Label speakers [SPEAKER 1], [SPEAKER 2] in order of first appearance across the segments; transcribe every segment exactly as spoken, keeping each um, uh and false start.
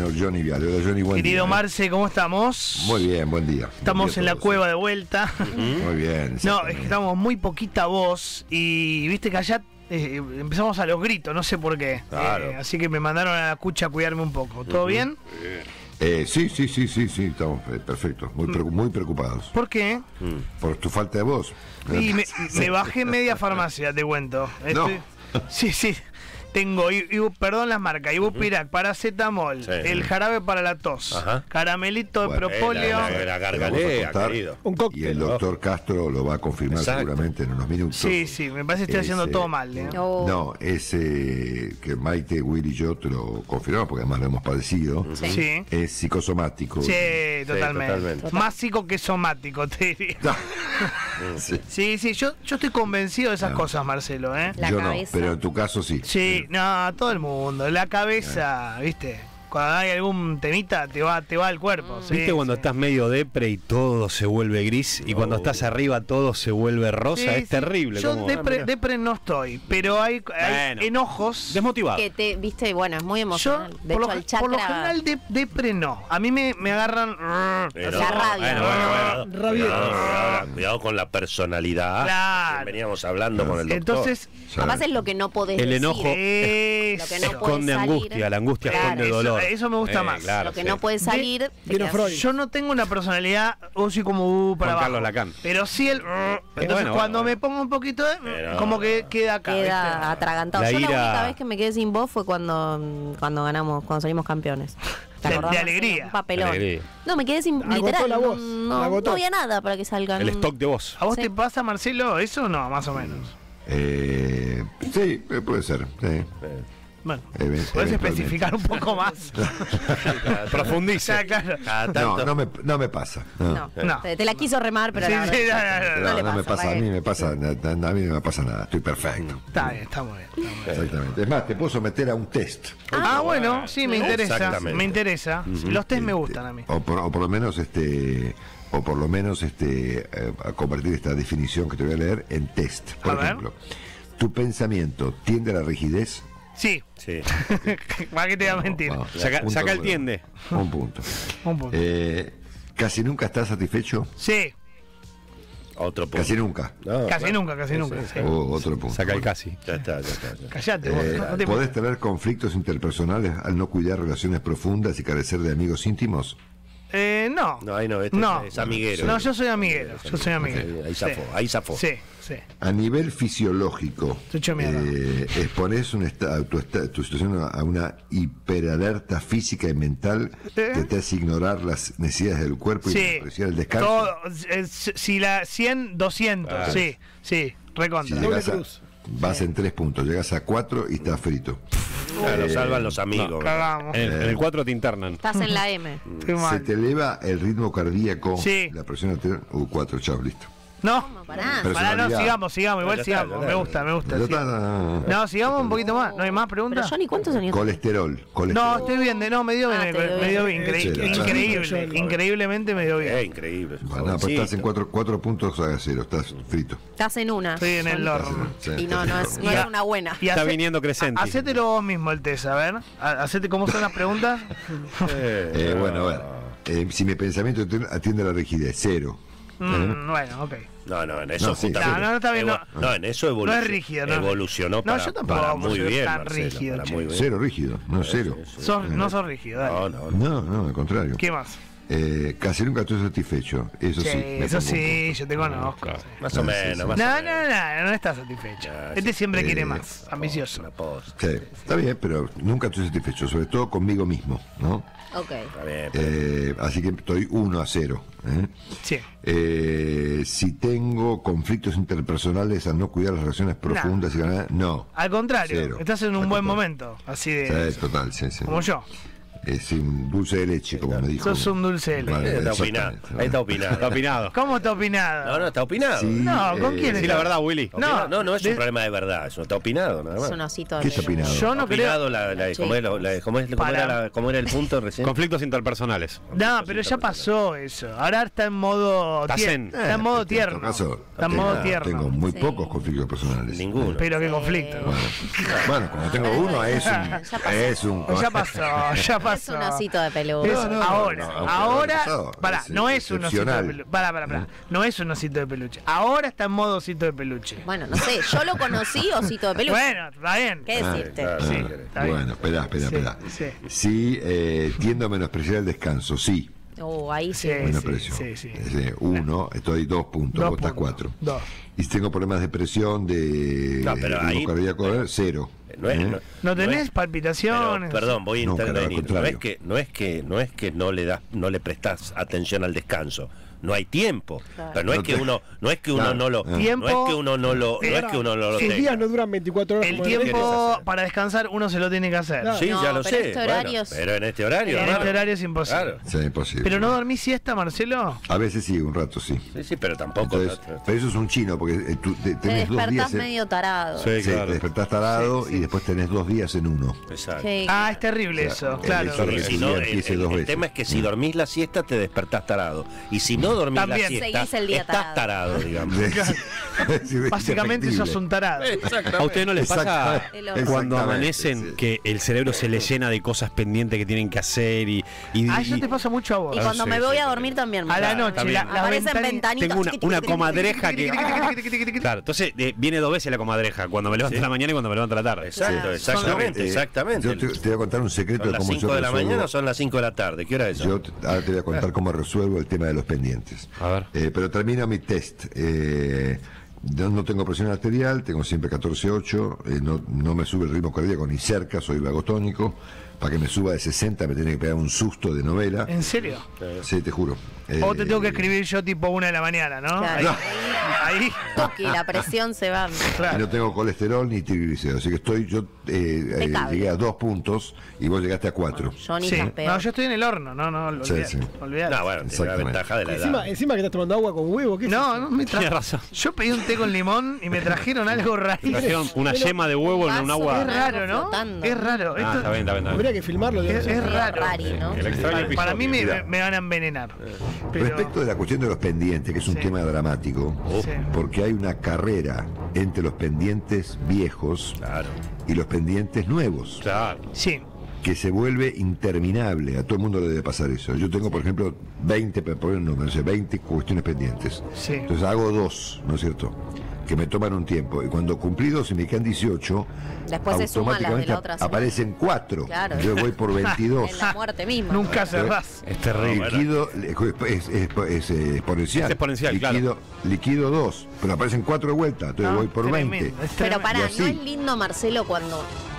[SPEAKER 1] señor Johnny Viale. Hola, Johnny, buen
[SPEAKER 2] Querido
[SPEAKER 1] día.
[SPEAKER 2] Marce, ¿cómo estamos?
[SPEAKER 1] Muy bien, buen día.
[SPEAKER 2] Estamos
[SPEAKER 1] Buen día
[SPEAKER 2] en
[SPEAKER 1] a
[SPEAKER 2] la
[SPEAKER 1] todos.
[SPEAKER 2] cueva de vuelta.
[SPEAKER 1] Muy bien.
[SPEAKER 2] No, es que estamos muy poquita voz y viste que allá eh, empezamos a los gritos, no sé por qué.
[SPEAKER 3] Claro.
[SPEAKER 2] Eh, así que me mandaron a la cucha a cuidarme un poco. ¿Todo bien?
[SPEAKER 1] Eh, sí, sí, sí, sí, sí, estamos eh, perfectos. Muy, preocu- muy preocupados.
[SPEAKER 2] ¿Por qué?
[SPEAKER 1] Por tu falta de voz.
[SPEAKER 2] Y me, me bajé media farmacia, te cuento.
[SPEAKER 1] No.
[SPEAKER 2] Estoy- Sí, sí. Tengo, i- ibu- perdón las marcas, Ibupirac, paracetamol,
[SPEAKER 3] Sí.
[SPEAKER 2] el jarabe para la tos,
[SPEAKER 3] Ajá.
[SPEAKER 2] caramelito de
[SPEAKER 1] Bueno,
[SPEAKER 2] propóleo.
[SPEAKER 3] Eh, la, la, la
[SPEAKER 1] Te vamos a
[SPEAKER 3] gargalea,
[SPEAKER 1] contar.
[SPEAKER 3] querido.
[SPEAKER 4] Un
[SPEAKER 1] Y
[SPEAKER 4] cóctel.
[SPEAKER 1] el doctor Castro lo va a confirmar
[SPEAKER 3] Exacto.
[SPEAKER 1] seguramente en unos minutos.
[SPEAKER 2] Sí, sí, me parece que estoy haciendo
[SPEAKER 1] Ese-
[SPEAKER 2] todo mal. ¿eh?
[SPEAKER 5] Oh.
[SPEAKER 1] No, es eh, que Maite, Will y yo te lo confirmamos porque además lo hemos padecido.
[SPEAKER 5] Sí.
[SPEAKER 2] Sí.
[SPEAKER 1] Es psicosomático.
[SPEAKER 2] Sí, totalmente.
[SPEAKER 3] totalmente.
[SPEAKER 2] Más psico que somático, te diría.
[SPEAKER 1] Sí.
[SPEAKER 2] Sí, sí, yo, yo estoy convencido de esas
[SPEAKER 1] No.
[SPEAKER 2] cosas, Marcelo, ¿eh?
[SPEAKER 5] La
[SPEAKER 1] Yo
[SPEAKER 5] cabeza.
[SPEAKER 1] no, pero en tu caso sí.
[SPEAKER 2] Sí, no, todo el mundo. La cabeza, ¿viste? Cuando hay algún temita, te va, te va al cuerpo. sí,
[SPEAKER 4] ¿Viste cuando
[SPEAKER 2] sí.
[SPEAKER 4] estás medio depre y todo se vuelve gris? Y cuando estás arriba todo se vuelve rosa.
[SPEAKER 2] Sí,
[SPEAKER 4] es
[SPEAKER 2] sí.
[SPEAKER 4] terrible.
[SPEAKER 2] Yo
[SPEAKER 4] como-
[SPEAKER 2] depre, depre no estoy, pero hay, hay
[SPEAKER 4] Bueno.
[SPEAKER 2] enojos.
[SPEAKER 4] Desmotivado.
[SPEAKER 5] Que te, viste, bueno, es muy
[SPEAKER 2] Yo,
[SPEAKER 5] emocional. De
[SPEAKER 2] por lo,
[SPEAKER 5] hecho, el
[SPEAKER 2] por lo
[SPEAKER 5] chakra.
[SPEAKER 2] general, de, depre no. A mí me, me agarran.
[SPEAKER 3] Pero-
[SPEAKER 5] La rabia.
[SPEAKER 3] Bueno, bueno, bueno.
[SPEAKER 4] Rabia.
[SPEAKER 3] Cuidado, cuidado, cuidado con la personalidad.
[SPEAKER 2] Claro.
[SPEAKER 3] Que veníamos hablando con el doctor.
[SPEAKER 2] Entonces,
[SPEAKER 5] Capaz es lo que no podés
[SPEAKER 4] El
[SPEAKER 5] decir.
[SPEAKER 4] enojo
[SPEAKER 5] Lo
[SPEAKER 2] eso.
[SPEAKER 5] que no puede
[SPEAKER 4] esconde
[SPEAKER 5] salir.
[SPEAKER 4] angustia. La angustia
[SPEAKER 5] Claro.
[SPEAKER 4] esconde
[SPEAKER 2] Eso-
[SPEAKER 4] dolor.
[SPEAKER 2] eso me gusta
[SPEAKER 4] Eh,
[SPEAKER 2] más.
[SPEAKER 4] claro,
[SPEAKER 5] Lo que
[SPEAKER 4] sí.
[SPEAKER 5] no puede salir. te
[SPEAKER 4] Vino
[SPEAKER 5] quedas-
[SPEAKER 4] Freud.
[SPEAKER 2] Yo no tengo una personalidad, o soy como uh, para
[SPEAKER 4] Juan Carlos
[SPEAKER 2] abajo.
[SPEAKER 4] Lacan.
[SPEAKER 2] Pero sí el. Entonces,
[SPEAKER 4] bueno,
[SPEAKER 2] cuando
[SPEAKER 4] bueno,
[SPEAKER 2] me pongo un poquito de.
[SPEAKER 3] Pero-
[SPEAKER 2] como que queda acá.
[SPEAKER 5] Queda
[SPEAKER 2] ¿viste?
[SPEAKER 5] atragantado.
[SPEAKER 4] La
[SPEAKER 5] Yo la
[SPEAKER 4] ira-
[SPEAKER 5] única vez que me quedé sin voz fue cuando, cuando ganamos, cuando salimos campeones. ¿Te
[SPEAKER 2] De-
[SPEAKER 5] acordás,
[SPEAKER 2] de
[SPEAKER 5] Marcelo?
[SPEAKER 2] alegría.
[SPEAKER 5] Un papelón.
[SPEAKER 4] Alegría.
[SPEAKER 5] No, me quedé sin.
[SPEAKER 4] Agotó
[SPEAKER 5] literal.
[SPEAKER 4] la
[SPEAKER 5] no-
[SPEAKER 4] voz,
[SPEAKER 5] No,
[SPEAKER 4] la agotó.
[SPEAKER 5] no había nada para que salgan.
[SPEAKER 4] El stock de voz.
[SPEAKER 2] ¿A vos
[SPEAKER 5] Sí.
[SPEAKER 2] te pasa, Marcelo, eso o no? Más o menos.
[SPEAKER 1] Eh, sí, eh, puede ser. Sí.
[SPEAKER 2] Bueno,
[SPEAKER 1] Even-
[SPEAKER 2] ¿puedes
[SPEAKER 1] eventualmente.
[SPEAKER 2] especificar un poco más?
[SPEAKER 4] Profundiza.
[SPEAKER 2] Ya, claro.
[SPEAKER 3] Cada
[SPEAKER 1] No,
[SPEAKER 3] tanto-
[SPEAKER 1] no me, no me pasa. No,
[SPEAKER 5] No,
[SPEAKER 2] No.
[SPEAKER 5] Te, te la quiso remar, pero
[SPEAKER 2] Sí,
[SPEAKER 5] la
[SPEAKER 2] sí,
[SPEAKER 5] verdad-
[SPEAKER 2] no, no, no,
[SPEAKER 1] No,
[SPEAKER 5] no le
[SPEAKER 1] no me
[SPEAKER 5] pasa,
[SPEAKER 1] pasa, a mí me pasa, na- na- a mí no me pasa nada, estoy perfecto.
[SPEAKER 2] Está bien, está muy bien. está muy bien.
[SPEAKER 1] Exactamente. Es más, te puedo someter a un test.
[SPEAKER 2] Ah, bueno, sí, me interesa.
[SPEAKER 3] Exactamente.
[SPEAKER 2] Me interesa. Los test me gustan a mí.
[SPEAKER 1] O por, o por lo menos este o por lo menos este eh, a convertir esta definición que te voy a leer en test. Por
[SPEAKER 2] A ver.
[SPEAKER 1] ejemplo, tu pensamiento tiende a la rigidez.
[SPEAKER 2] Sí.
[SPEAKER 3] Sí.
[SPEAKER 2] ¿Para qué te voy a mentir?
[SPEAKER 1] Vamos,
[SPEAKER 4] Saca-
[SPEAKER 1] punto
[SPEAKER 4] saca el
[SPEAKER 1] número
[SPEAKER 4] tiende.
[SPEAKER 1] uno. Un punto.
[SPEAKER 2] Un punto.
[SPEAKER 1] Eh, casi nunca estás satisfecho.
[SPEAKER 2] Sí,
[SPEAKER 3] Otro punto.
[SPEAKER 1] Casi nunca.
[SPEAKER 3] No,
[SPEAKER 2] casi
[SPEAKER 3] claro.
[SPEAKER 2] nunca, casi nunca. sí.
[SPEAKER 1] O otro punto.
[SPEAKER 4] Saca el casi.
[SPEAKER 3] Ya está, ya está. ya.
[SPEAKER 2] Callate, vos.
[SPEAKER 1] Eh,
[SPEAKER 2] no te-
[SPEAKER 1] ¿Podés tener conflictos interpersonales al no cuidar relaciones profundas y carecer de amigos íntimos?
[SPEAKER 2] Eh, no.
[SPEAKER 3] No, ahí no, este
[SPEAKER 2] No.
[SPEAKER 3] es amiguero.
[SPEAKER 2] No, yo soy amiguero. Yo soy amiguero.
[SPEAKER 3] Ahí zafó, ahí zafó.
[SPEAKER 2] Sí, sí.
[SPEAKER 1] A nivel fisiológico,
[SPEAKER 2] Estoy hecho mierda.
[SPEAKER 1] eh, expones un esta- tu, esta- tu situación a una hiperalerta física y mental
[SPEAKER 2] ¿Eh?
[SPEAKER 1] que te hace ignorar las necesidades del cuerpo y
[SPEAKER 2] Sí.
[SPEAKER 1] apreciar el descanso.
[SPEAKER 2] Todo, eh, si la cien, doscientos.
[SPEAKER 3] Ah.
[SPEAKER 2] Sí, sí.
[SPEAKER 1] Si
[SPEAKER 2] Recontra.
[SPEAKER 1] llegas a, vas en tres puntos, llegas a cuatro y estás frito.
[SPEAKER 3] Claro, salvan los amigos.
[SPEAKER 2] Cagamos.
[SPEAKER 4] En, en el cuatro te internan.
[SPEAKER 5] Estás en la M.
[SPEAKER 2] Estoy
[SPEAKER 1] Se
[SPEAKER 2] mal.
[SPEAKER 1] te eleva el ritmo cardíaco,
[SPEAKER 2] Sí.
[SPEAKER 1] la presión arterial. Uh, cuatro, chao, listo.
[SPEAKER 2] No.
[SPEAKER 5] No, pará.
[SPEAKER 1] Pero-
[SPEAKER 2] Pará, no,
[SPEAKER 1] Personalidad.
[SPEAKER 2] sigamos, sigamos, igual
[SPEAKER 3] Ya está,
[SPEAKER 2] sigamos.
[SPEAKER 3] ya
[SPEAKER 2] Me
[SPEAKER 3] está.
[SPEAKER 2] gusta, me gusta.
[SPEAKER 1] Ya
[SPEAKER 2] sí.
[SPEAKER 1] está.
[SPEAKER 2] No, sigamos un poquito más. ¿No hay más
[SPEAKER 5] Pero
[SPEAKER 2] preguntas?
[SPEAKER 5] Johnny, ¿cuántos años?
[SPEAKER 1] Colesterol, colesterol.
[SPEAKER 2] No, estoy bien, de, no, me dio
[SPEAKER 5] Ah,
[SPEAKER 2] bien,
[SPEAKER 5] te dio
[SPEAKER 2] me dio bien,
[SPEAKER 5] bien.
[SPEAKER 2] increíble,
[SPEAKER 1] Sí,
[SPEAKER 2] increíble,
[SPEAKER 4] sí.
[SPEAKER 2] increíblemente me dio
[SPEAKER 3] Eh,
[SPEAKER 2] bien.
[SPEAKER 3] increíble.
[SPEAKER 1] Bueno, pues
[SPEAKER 3] jovencito.
[SPEAKER 1] estás en cuatro, cuatro puntos a cero, estás frito.
[SPEAKER 5] Estás en una.
[SPEAKER 2] Estoy en el
[SPEAKER 1] Estás
[SPEAKER 2] horno.
[SPEAKER 1] en- sí,
[SPEAKER 5] Y no,
[SPEAKER 1] estás
[SPEAKER 5] no
[SPEAKER 1] en-
[SPEAKER 5] es, no es una buena.
[SPEAKER 2] Y
[SPEAKER 4] Está
[SPEAKER 2] hace-
[SPEAKER 4] viniendo Crescenti.
[SPEAKER 2] Hacételo vos mismo el test, a ver. Ha- Hacete cómo son las preguntas.
[SPEAKER 1] Eh, bueno, a ver. Eh, si mi pensamiento atiende- atiende a la rigidez, cero. ¿Eh?
[SPEAKER 2] Mm, bueno, ok.
[SPEAKER 3] No, no, en eso
[SPEAKER 1] No, sí,
[SPEAKER 3] justamente-
[SPEAKER 2] No, no, está bien, no.
[SPEAKER 3] Evo- no, en eso evolucionó.
[SPEAKER 2] No es rígido, no.
[SPEAKER 3] Evolucionó
[SPEAKER 2] No,
[SPEAKER 3] para,
[SPEAKER 2] yo tampoco
[SPEAKER 3] para
[SPEAKER 2] vamos a
[SPEAKER 3] muy
[SPEAKER 2] ser
[SPEAKER 3] bien,
[SPEAKER 2] tan
[SPEAKER 3] Marcelo,
[SPEAKER 2] rígido,
[SPEAKER 3] para
[SPEAKER 2] che.
[SPEAKER 3] muy bien.
[SPEAKER 1] Cero rígido, no cero.
[SPEAKER 2] Sos- no sos rígido, dale.
[SPEAKER 3] No, no, no.
[SPEAKER 1] No, no, al contrario.
[SPEAKER 2] ¿Qué más?
[SPEAKER 1] Eh, casi nunca estoy satisfecho. Eso sí.
[SPEAKER 2] Sí,
[SPEAKER 1] me
[SPEAKER 2] eso
[SPEAKER 1] pongo un
[SPEAKER 2] sí,
[SPEAKER 1] punto.
[SPEAKER 2] yo te conozco. sí.
[SPEAKER 3] Más o
[SPEAKER 1] Sí,
[SPEAKER 3] menos,
[SPEAKER 1] sí, sí.
[SPEAKER 3] más
[SPEAKER 2] No,
[SPEAKER 3] o
[SPEAKER 2] no,
[SPEAKER 3] menos.
[SPEAKER 2] no, no está satisfecho.
[SPEAKER 3] Ya,
[SPEAKER 2] Este
[SPEAKER 3] sí.
[SPEAKER 2] siempre
[SPEAKER 1] Eh,
[SPEAKER 2] quiere más, ambicioso.
[SPEAKER 3] Una posta.
[SPEAKER 1] Sí, está bien, pero nunca estoy satisfecho, sobre todo conmigo mismo, ¿no?
[SPEAKER 5] Ok.
[SPEAKER 3] Está bien, pero-
[SPEAKER 1] Eh, así que estoy uno a cero. ¿eh?
[SPEAKER 2] Sí.
[SPEAKER 1] Eh, si tengo conflictos interpersonales al no cuidar las relaciones profundas y ganar, no.
[SPEAKER 2] Al contrario,
[SPEAKER 1] Cero.
[SPEAKER 2] estás en un
[SPEAKER 1] Al
[SPEAKER 2] buen
[SPEAKER 1] contrario.
[SPEAKER 2] momento, así de.
[SPEAKER 1] Sí, total, sí, sí.
[SPEAKER 2] Como yo.
[SPEAKER 1] Es un dulce de leche, como me dijo.
[SPEAKER 2] Sos un dulce de leche.
[SPEAKER 1] Vale,
[SPEAKER 3] Eh, está
[SPEAKER 1] exactamente.
[SPEAKER 3] opinado. Ahí está opinado.
[SPEAKER 4] Está opinado.
[SPEAKER 2] ¿Cómo está opinado?
[SPEAKER 3] No, no, está opinado.
[SPEAKER 1] Sí,
[SPEAKER 2] No, ¿con
[SPEAKER 1] eh,
[SPEAKER 2] quién
[SPEAKER 4] Sí,
[SPEAKER 2] está?
[SPEAKER 4] la verdad, Willy.
[SPEAKER 3] Opinado. No, no es
[SPEAKER 2] de-
[SPEAKER 3] un problema de verdad, eso está opinado nada más.
[SPEAKER 5] Es un osito de
[SPEAKER 1] ¿Qué está
[SPEAKER 5] leche.
[SPEAKER 1] opinado?
[SPEAKER 2] Yo no creo.
[SPEAKER 3] Opinado, la, la- ¿cómo, es, la- cómo es- cómo
[SPEAKER 2] Para-
[SPEAKER 3] era la- cómo era el punto recién?
[SPEAKER 4] Conflictos interpersonales.
[SPEAKER 2] No, pero ya pasó eso. Ahora está en modo.
[SPEAKER 4] Está
[SPEAKER 2] tier-
[SPEAKER 4] zen.
[SPEAKER 2] Está en modo
[SPEAKER 1] En todo
[SPEAKER 2] tierno.
[SPEAKER 1] caso,
[SPEAKER 2] Está en
[SPEAKER 1] tengo-
[SPEAKER 2] modo tierno.
[SPEAKER 1] Tengo muy
[SPEAKER 5] Sí.
[SPEAKER 1] pocos conflictos personales.
[SPEAKER 3] Ninguno.
[SPEAKER 2] Pero qué
[SPEAKER 5] Sí.
[SPEAKER 2] conflicto. ¿no?
[SPEAKER 1] Bueno, cuando tengo uno es un.
[SPEAKER 5] Ya pasó.
[SPEAKER 1] Es un
[SPEAKER 2] Ya pasó, ya pasó. pasó?
[SPEAKER 5] Es un osito de peluche.
[SPEAKER 2] Es-
[SPEAKER 1] No, no,
[SPEAKER 2] ahora,
[SPEAKER 1] no, no,
[SPEAKER 2] ahora,
[SPEAKER 1] pasado.
[SPEAKER 2] pará,
[SPEAKER 1] Es
[SPEAKER 2] no es un osito de
[SPEAKER 1] excepcional.
[SPEAKER 2] peluche. Pará, pará, pará. No es un osito de peluche. Ahora está en modo osito de peluche.
[SPEAKER 5] Bueno, no sé, yo lo conocí osito de peluche.
[SPEAKER 2] Bueno, está bien.
[SPEAKER 5] ¿Qué
[SPEAKER 1] Ah,
[SPEAKER 5] decirte?
[SPEAKER 3] claro.
[SPEAKER 2] Sí,
[SPEAKER 3] Ah,
[SPEAKER 2] está bien.
[SPEAKER 1] Bueno, espera, espera,
[SPEAKER 2] Sí,
[SPEAKER 1] espera.
[SPEAKER 2] sí.
[SPEAKER 1] Sí, eh, tiendo a menospreciar el descanso, sí.
[SPEAKER 5] Uh, ahí sí.
[SPEAKER 2] Sí.
[SPEAKER 1] Menosprecio.
[SPEAKER 2] sí, sí.
[SPEAKER 1] Eh, uno, estoy dos puntos,
[SPEAKER 2] Dos
[SPEAKER 1] vos estás
[SPEAKER 2] puntos.
[SPEAKER 1] cuatro.
[SPEAKER 2] Dos.
[SPEAKER 1] Y si tengo problemas de presión, de
[SPEAKER 3] No, pero
[SPEAKER 1] de
[SPEAKER 3] ahí-
[SPEAKER 1] cardíaco, cero.
[SPEAKER 3] No es-
[SPEAKER 1] ¿Eh?
[SPEAKER 3] no-
[SPEAKER 2] ¿No tenés
[SPEAKER 3] es-
[SPEAKER 2] palpitaciones?
[SPEAKER 3] Pero, perdón, voy a
[SPEAKER 1] No, claro, al
[SPEAKER 3] intervenir. No
[SPEAKER 1] contrario.
[SPEAKER 3] es que, no es que, no es que no le das, no le prestas atención al descanso. No hay tiempo.
[SPEAKER 5] Claro.
[SPEAKER 3] Pero no es
[SPEAKER 1] No
[SPEAKER 3] que
[SPEAKER 1] te-
[SPEAKER 3] uno, no es que uno
[SPEAKER 1] Claro.
[SPEAKER 3] no lo,
[SPEAKER 2] Tiempo-
[SPEAKER 3] no es que uno no lo, no es que uno no lo
[SPEAKER 6] Sus
[SPEAKER 3] tenga.
[SPEAKER 6] días no duran veinticuatro horas.
[SPEAKER 2] El
[SPEAKER 6] como
[SPEAKER 2] tiempo
[SPEAKER 3] querés hacer?
[SPEAKER 2] para descansar uno se lo tiene que hacer.
[SPEAKER 6] Claro.
[SPEAKER 3] Sí,
[SPEAKER 5] No,
[SPEAKER 3] ya lo
[SPEAKER 5] pero
[SPEAKER 3] sé.
[SPEAKER 5] este
[SPEAKER 3] bueno,
[SPEAKER 5] horario es-
[SPEAKER 3] pero en este horario,
[SPEAKER 2] En
[SPEAKER 3] hermano.
[SPEAKER 2] este horario es imposible.
[SPEAKER 3] Claro.
[SPEAKER 1] Sí, imposible.
[SPEAKER 2] ¿Pero no dormís siesta, Marcelo?
[SPEAKER 1] A veces sí, un rato sí.
[SPEAKER 3] Sí, sí, pero tampoco.
[SPEAKER 1] Entonces,
[SPEAKER 3] no-
[SPEAKER 1] pero eso es un chino, porque eh, tú te-
[SPEAKER 5] Te
[SPEAKER 1] tenés dos
[SPEAKER 5] despertás
[SPEAKER 1] días. en-
[SPEAKER 5] medio tarado.
[SPEAKER 4] Sí,
[SPEAKER 1] sí,
[SPEAKER 4] claro.
[SPEAKER 1] te despertás tarado y después tenés dos días en uno.
[SPEAKER 3] Exacto.
[SPEAKER 5] Sí.
[SPEAKER 2] Ah, es terrible
[SPEAKER 1] O sea,
[SPEAKER 2] eso,
[SPEAKER 1] el
[SPEAKER 2] claro.
[SPEAKER 1] hecho de
[SPEAKER 3] Y
[SPEAKER 1] que
[SPEAKER 3] si
[SPEAKER 1] el
[SPEAKER 3] no,
[SPEAKER 1] día
[SPEAKER 3] el,
[SPEAKER 1] empiece
[SPEAKER 3] el-
[SPEAKER 1] dos
[SPEAKER 3] el
[SPEAKER 1] veces.
[SPEAKER 3] tema es que si dormís la siesta te despertás tarado. Y si no dormís
[SPEAKER 2] También.
[SPEAKER 3] la siesta,
[SPEAKER 5] Seguís el día
[SPEAKER 3] estás tarado, digamos.
[SPEAKER 1] Sí, es
[SPEAKER 2] Básicamente
[SPEAKER 1] indefectible.
[SPEAKER 2] sos un tarado.
[SPEAKER 4] ¿A ustedes no les pasa
[SPEAKER 1] Exactamente.
[SPEAKER 4] cuando
[SPEAKER 1] Exactamente,
[SPEAKER 4] amanecen
[SPEAKER 1] sí.
[SPEAKER 4] que el cerebro se les llena de cosas pendientes que tienen que hacer y, y-
[SPEAKER 2] Ah, eso
[SPEAKER 4] y-
[SPEAKER 2] te pasa mucho a vos.
[SPEAKER 5] Y cuando
[SPEAKER 4] sí,
[SPEAKER 5] me
[SPEAKER 4] sí,
[SPEAKER 5] voy a
[SPEAKER 4] sí.
[SPEAKER 5] dormir también. me
[SPEAKER 2] A la
[SPEAKER 5] pasa.
[SPEAKER 2] noche,
[SPEAKER 4] También.
[SPEAKER 2] la, las
[SPEAKER 5] Aparecen
[SPEAKER 2] ventani-
[SPEAKER 5] ventanitas.
[SPEAKER 4] tengo una,
[SPEAKER 5] chiqui,
[SPEAKER 4] una
[SPEAKER 5] chiqui,
[SPEAKER 4] comadreja que... Claro, entonces eh, viene dos veces la comadreja, cuando me levanto
[SPEAKER 3] Sí.
[SPEAKER 4] en la mañana y cuando me levanto a la tarde.
[SPEAKER 3] Exacto,
[SPEAKER 5] Claro.
[SPEAKER 3] exactamente,
[SPEAKER 1] Eh,
[SPEAKER 3] exactamente.
[SPEAKER 1] Yo te, te voy a contar un secreto
[SPEAKER 3] ¿Son
[SPEAKER 1] de
[SPEAKER 3] las
[SPEAKER 1] cómo yo
[SPEAKER 3] cinco de la
[SPEAKER 1] resuelvo-
[SPEAKER 3] mañana o son las cinco de la tarde? ¿Qué hora es eso?
[SPEAKER 1] Yo te- ahora te voy a contar cómo resuelvo el tema de los pendientes.
[SPEAKER 4] A ver.
[SPEAKER 1] Eh, pero termino mi test. Eh, yo no tengo presión arterial, tengo siempre catorce ocho, eh, no, no me sube el ritmo cardíaco ni cerca, soy vagotónico. Para que me suba de sesenta me tiene que pegar un susto de novela.
[SPEAKER 2] ¿En serio?
[SPEAKER 1] Sí, te juro.
[SPEAKER 2] O te
[SPEAKER 1] Eh,
[SPEAKER 2] tengo que escribir yo tipo una de la mañana, ¿no?
[SPEAKER 5] Claro.
[SPEAKER 2] Ahí. Ahí.
[SPEAKER 5] Toque, la presión se va.
[SPEAKER 1] Y
[SPEAKER 2] Claro.
[SPEAKER 1] no tengo colesterol ni triglicéridos, así que estoy, yo eh, eh,
[SPEAKER 5] Impecable.
[SPEAKER 1] llegué a dos puntos y vos llegaste a cuatro.
[SPEAKER 5] Johnny
[SPEAKER 2] Sí.
[SPEAKER 5] está
[SPEAKER 2] No,
[SPEAKER 5] peor.
[SPEAKER 2] yo estoy en el horno, no, no,
[SPEAKER 1] Sí,
[SPEAKER 2] olvidate,
[SPEAKER 1] sí.
[SPEAKER 2] olvidate.
[SPEAKER 3] No, bueno, tiene la
[SPEAKER 1] Exactamente.
[SPEAKER 3] ventaja de la edad.
[SPEAKER 6] Encima, encima que estás tomando agua con huevo, ¿qué es
[SPEAKER 2] No,
[SPEAKER 6] eso?
[SPEAKER 2] no me
[SPEAKER 4] Tienes
[SPEAKER 2] trajo.
[SPEAKER 4] razón.
[SPEAKER 2] Yo pedí un té con limón y me trajeron algo rarísimo.
[SPEAKER 4] Trajeron una yema de huevo en un
[SPEAKER 5] Vaso
[SPEAKER 4] agua.
[SPEAKER 2] Es raro, ¿no?
[SPEAKER 5] Flotando.
[SPEAKER 2] Es raro.
[SPEAKER 4] Ah,
[SPEAKER 2] Esto-
[SPEAKER 4] está bien, está bien, está
[SPEAKER 6] Habría
[SPEAKER 4] bien.
[SPEAKER 6] que filmarlo.
[SPEAKER 2] Es-
[SPEAKER 6] digamos.
[SPEAKER 2] es raro.
[SPEAKER 5] Rari, ¿no?
[SPEAKER 4] El extraño
[SPEAKER 2] para, para mí me,
[SPEAKER 1] Mira.
[SPEAKER 2] me van a envenenar. Pero-
[SPEAKER 1] Respecto de la cuestión de los pendientes, que es un
[SPEAKER 2] Sí.
[SPEAKER 1] tema dramático,
[SPEAKER 2] Sí.
[SPEAKER 1] porque hay una carrera entre los pendientes viejos
[SPEAKER 3] Claro.
[SPEAKER 1] y los pendientes nuevos,
[SPEAKER 4] Claro.
[SPEAKER 2] Sí.
[SPEAKER 1] que se vuelve interminable. A todo el mundo le debe pasar eso. Yo tengo, por ejemplo, veinte, por poner un número, no sé, veinte cuestiones pendientes.
[SPEAKER 2] Sí.
[SPEAKER 1] Entonces hago dos, ¿no es cierto? Que me toman un tiempo. Y cuando cumplí dos y me quedan dieciocho,
[SPEAKER 5] Después se suman las de la
[SPEAKER 1] automáticamente
[SPEAKER 5] otra semana.
[SPEAKER 1] aparecen cuatro.
[SPEAKER 5] Claro.
[SPEAKER 1] Yo voy por veintidós.
[SPEAKER 5] En la muerte misma.
[SPEAKER 2] Nunca cerrás.
[SPEAKER 4] Es terrible.
[SPEAKER 1] Liquido es, es- es- es, eh, exponencial.
[SPEAKER 4] Es exponencial,
[SPEAKER 1] liquido, liquido dos, pero aparecen cuatro de vuelta, entonces
[SPEAKER 2] Ah,
[SPEAKER 1] voy por
[SPEAKER 2] tremendo,
[SPEAKER 1] veinte.
[SPEAKER 2] es
[SPEAKER 5] Pero
[SPEAKER 2] tremendo.
[SPEAKER 5] pará,
[SPEAKER 1] Y
[SPEAKER 5] ¿no
[SPEAKER 1] así.
[SPEAKER 5] es lindo, Marcelo, cuando